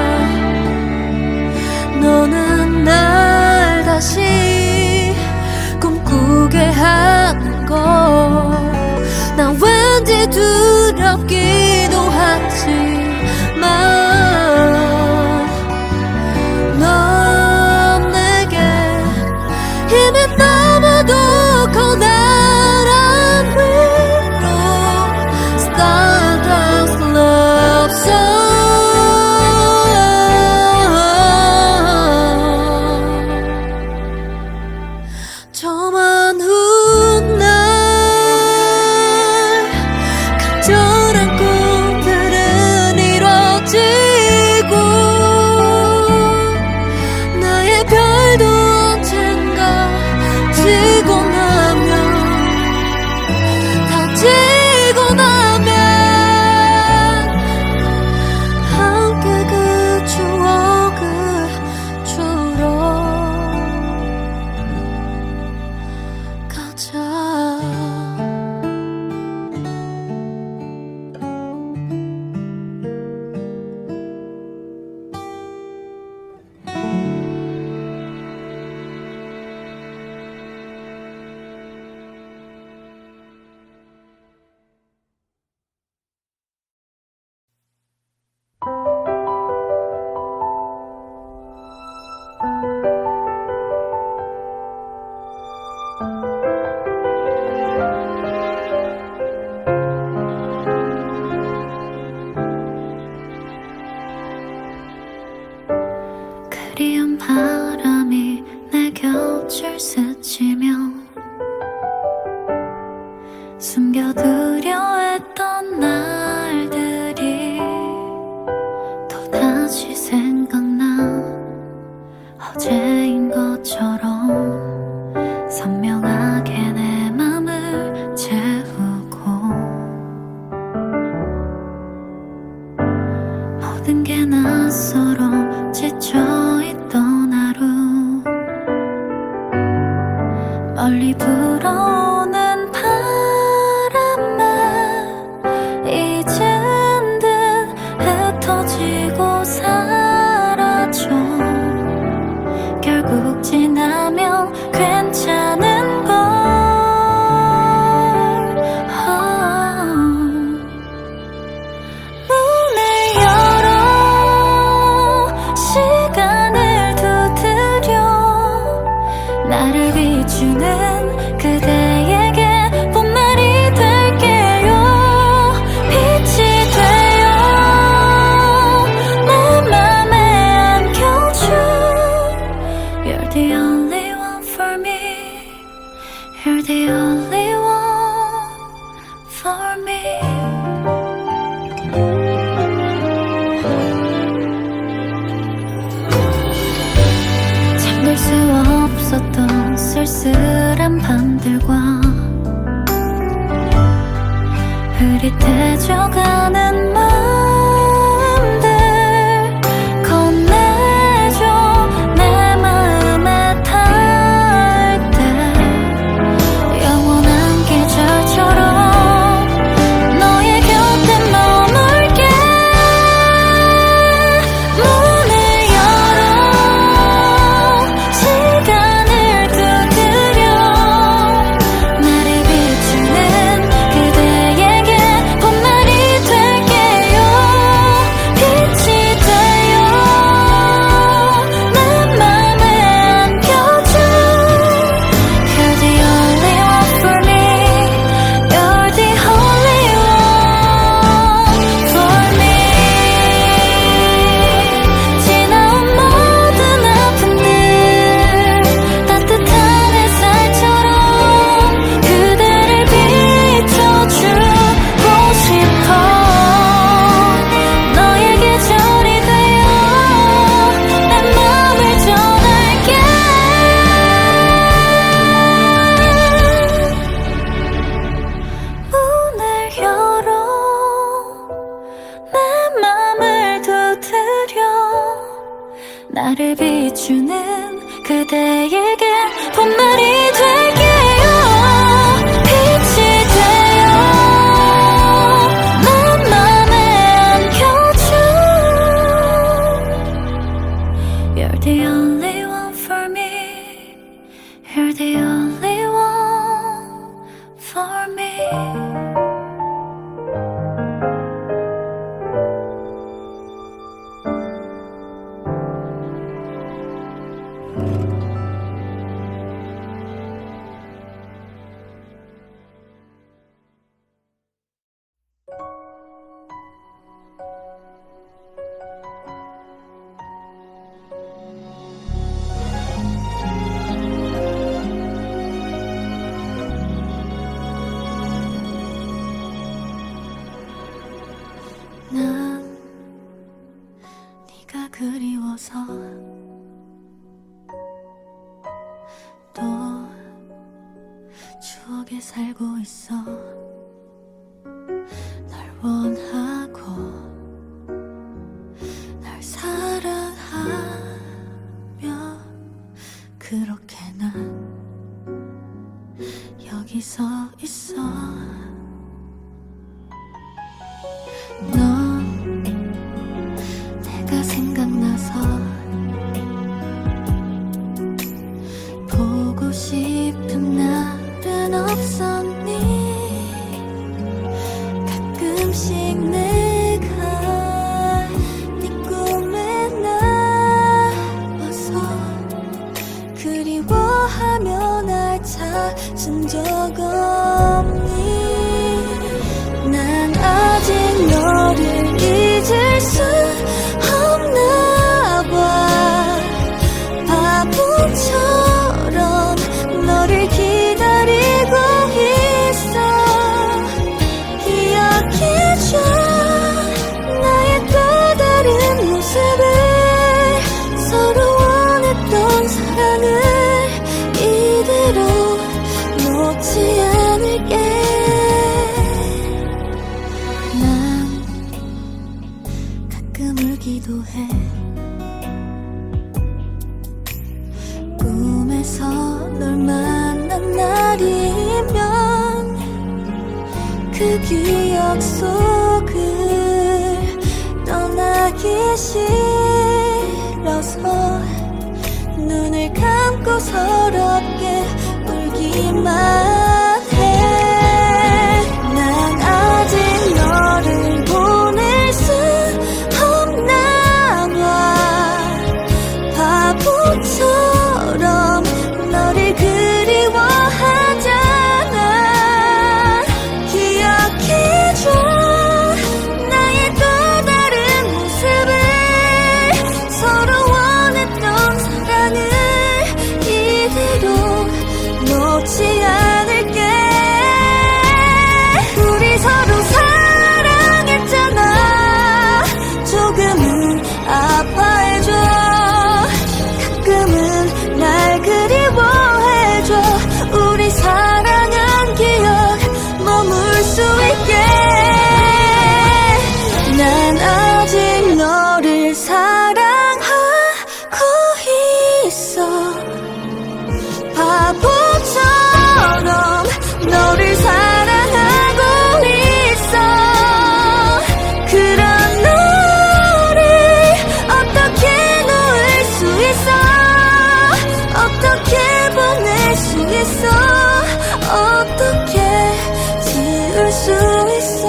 스치며 숨겨두려 했던 날들이 또다시 생각나. 어제인 것처럼 선명하게 내 맘을 채우고 모든 게 낯설어 지쳐있던 하루 멀리 불어오는 바람에 잊은 듯 흩어지고 사라져. 결국 지나면 괜찮은 걸. 문을 열어 시간을 두드려 나를 비추는 그대에게 봄날이 될게요. 빛이 되어 내 맘에 안겨줘. You're the only one for me. You're the only one for me. 잠들 수 없었던 쓸쓸한 밤들과 흐릿해져가는 마음들 건네줘. 내 마음에 닿을 때 영원한 계절처럼 너의 곁에 머물게. 문을 열어 시간을 두드려 나를 비추는 그대에게 봄날이 될게요. 빛이 되어 내 맘에 안겨줘. You're the only one for me. You're the only one for me. 지나온 모든 아픔들 따뜻한 햇살처럼 그대를 비춰주고 싶어. 너의 계절이 되어 내 맘을 전할게. 문을 열어 내 맘을 두드려 나를 비추는 그대에게 봄날이 될게요. 빛이 되어 내 맘에 안겨줘. You're the only one for me. You're the only one for me. 난 네가 그리워서 또 추억에 살고 있어. 널 원하고 날 사랑하며 그렇게 난 여기 서 있어. 넌 내가 생각나서 보고 싶은 날은 없었니? 가끔 울기도 해. 꿈에서 널 만난 날이면 그 기억 속을 떠나기 싫어서 눈을 감고 서럽게 울기만 해. 난 아직 너를 보낼 수 없나 봐. 바보처럼 너를 그리워하잖아. 기억해줘 나의 또 다른 모습을. 서로 원했던 사랑을 이대로 놓지 않을게. 우리 서로 사랑했잖아. 조금은 아파해줘. 가끔은 날 그리워해줘. 우리 사랑한 기억 머물 수 있게. 난 아직 너를 사랑하고 있어. 바보처럼 너를 사랑하고 있어. 그런 너를 어떻게 놓을 수 있어. 어떻게 보낼 수 있어. 어떻게 지울 수 있어.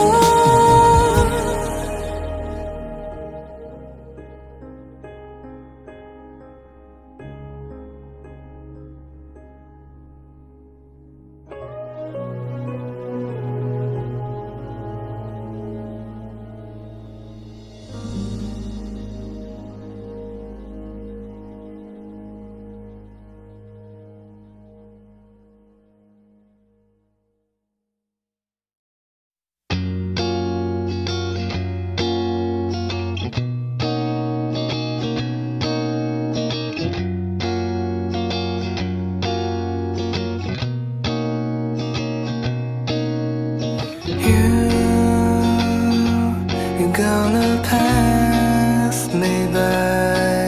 You're gonna pass me by.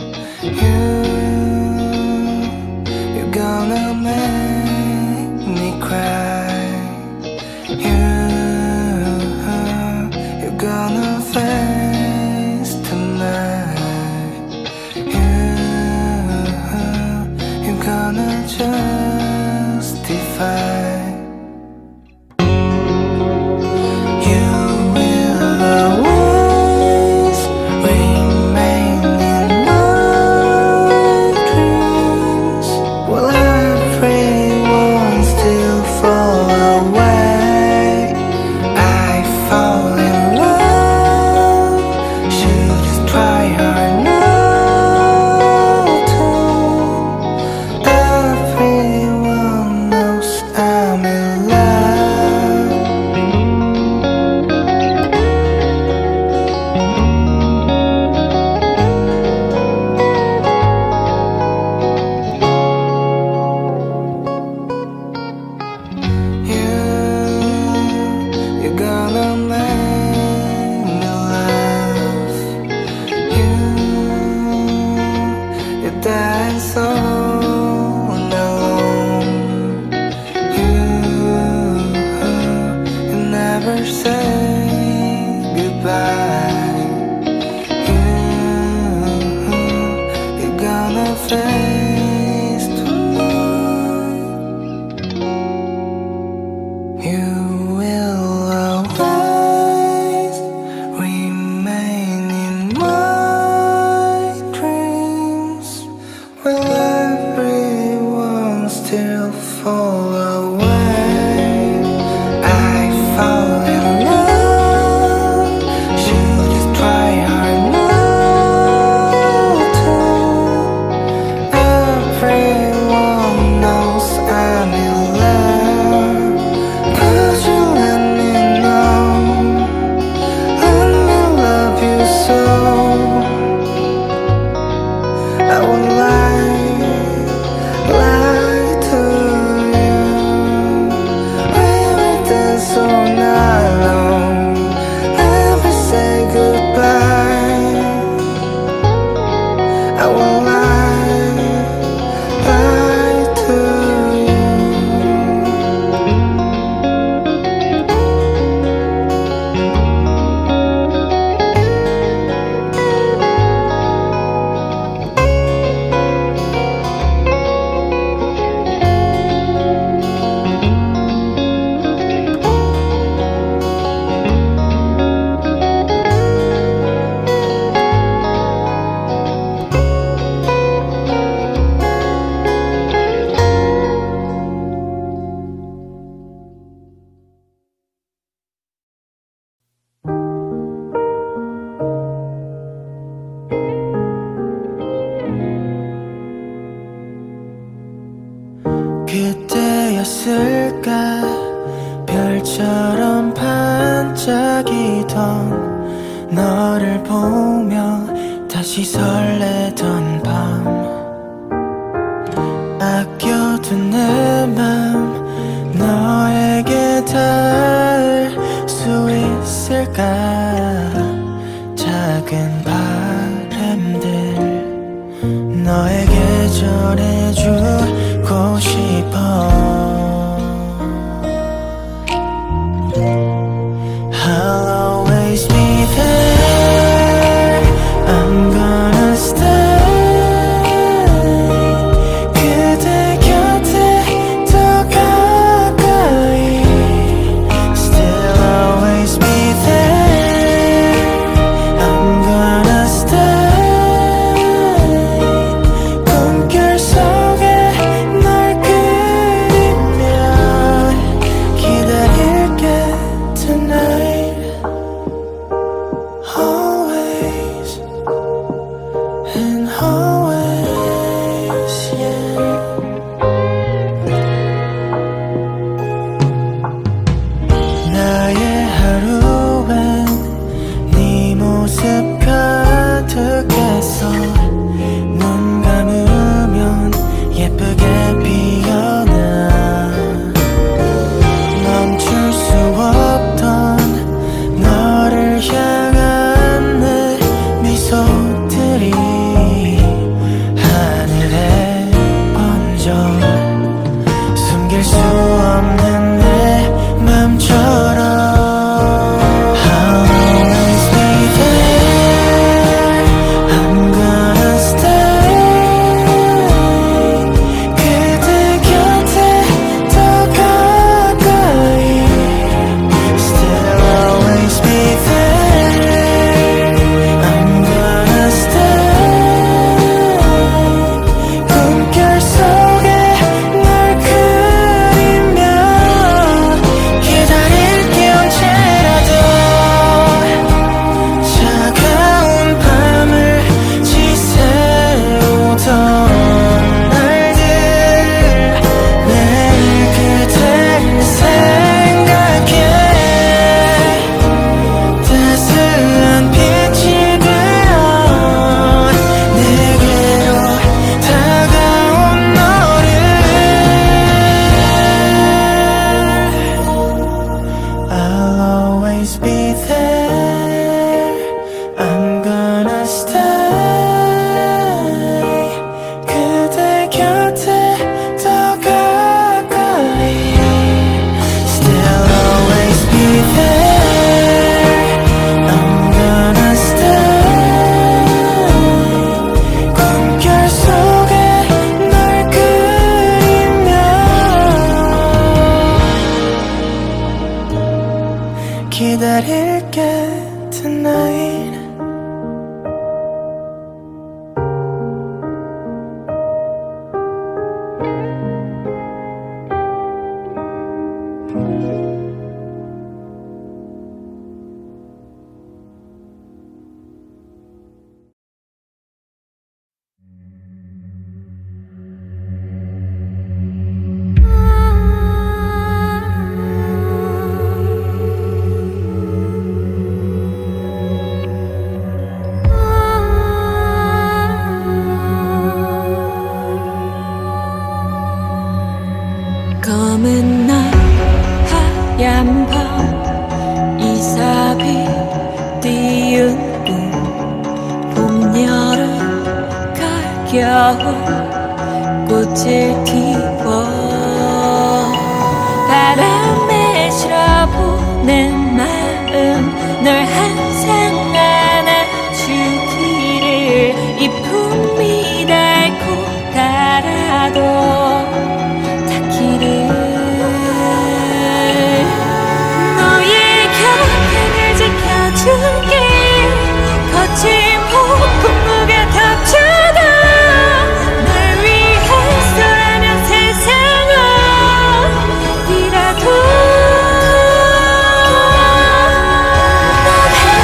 You're gonna make me cry. You're gonna face tonight. You're gonna justify. 있을까 별처럼 반짝이던 너를 보며 다시 설레던 밤 아껴둔 내 맘 너에게 닿을 수 있을까 작은 바람들 너에게 전해주고 싶어 I'll always be there I'm gonna stay 그대 곁에 더 가까이 Still always be there I'm gonna stay 꿈결 속에 널 그리며 기다릴게 tonight Always and always, yeah 나의 하루엔 네 모습 가득해서 눈 감으면 예쁘게 피어나 멈출 수 없던 너를 향한 내 미소들이 하늘에 번져 숨길 수 없는 내 맘처럼 I'll always be there I'm gonna stay 그대 곁에 더 가까이 Still always be there I'm gonna stay 꿈결 속에 널 그리며 기다릴게 언제라도 차가운 밤을 지새우던 날들 매일 그대를 생각해 따스한 빛이 되어 내게로 다가온 너를 I'll always be there I'm gonna stay 그대 곁에 더 가까이 Still always be there I'm gonna stay 꿈결 속에 널 그리며 기다릴게 tonight
검은 날 하얀 밤 이삭이 띄운 꿈 봄, 여름, 가을, 겨울 꽃을 피워 바람에 실어보낸 마음 널 항상 안아주기를 이 품이 닳고 달아도 너의 곁에 늘 지켜줄게 거친 폭풍우가 덮쳐도 널 위해서라면 세상을 뛰라도 넌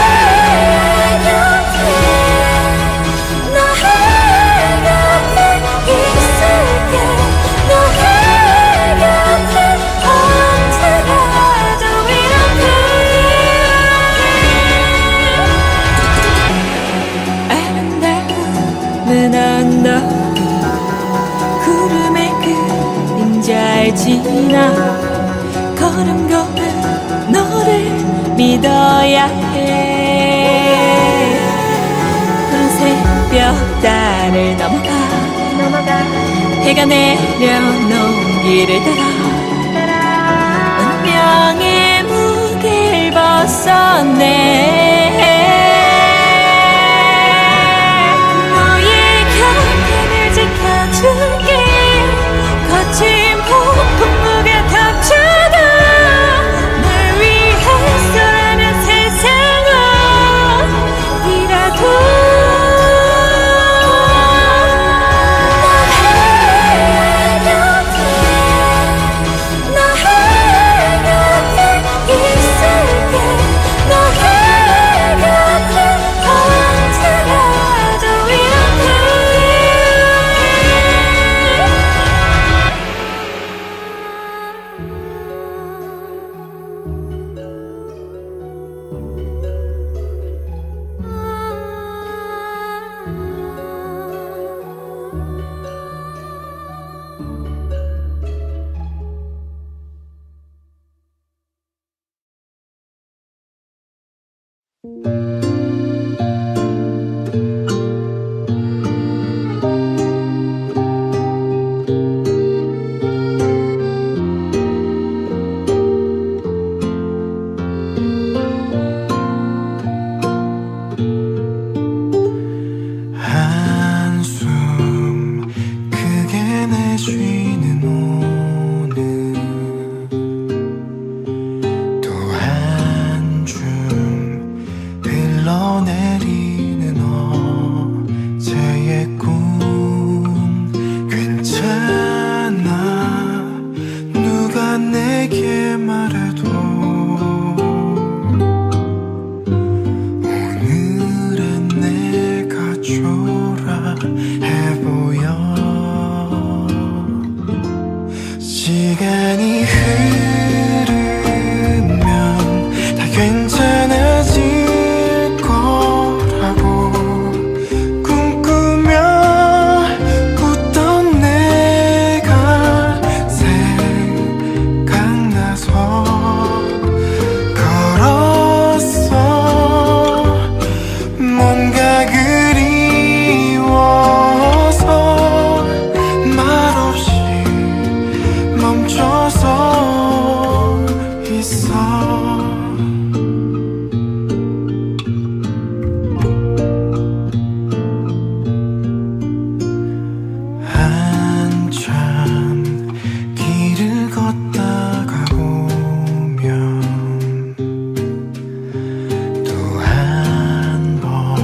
내가 내려놓은 길을 따라 운명의 무게를 벗어내 너의 곁을 지켜줄게 거친 폭풍 무게 닥쳐도 널 위해서라는 세상이라도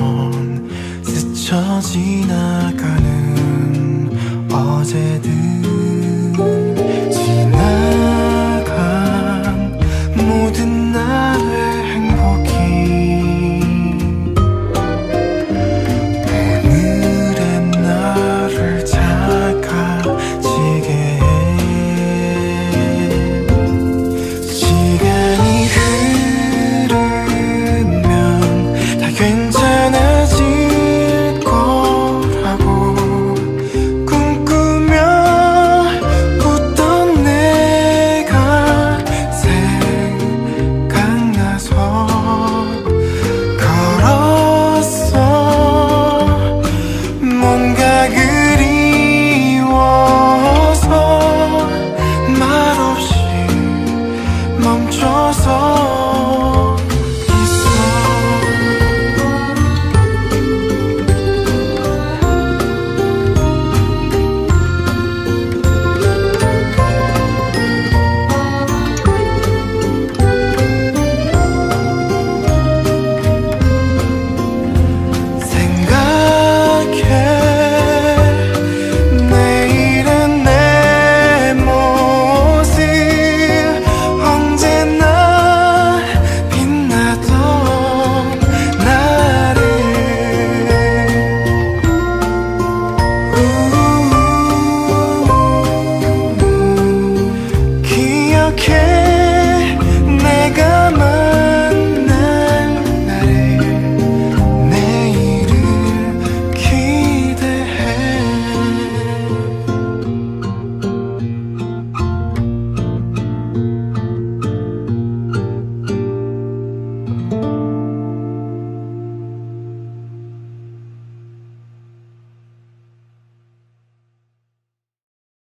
지나가는 어제들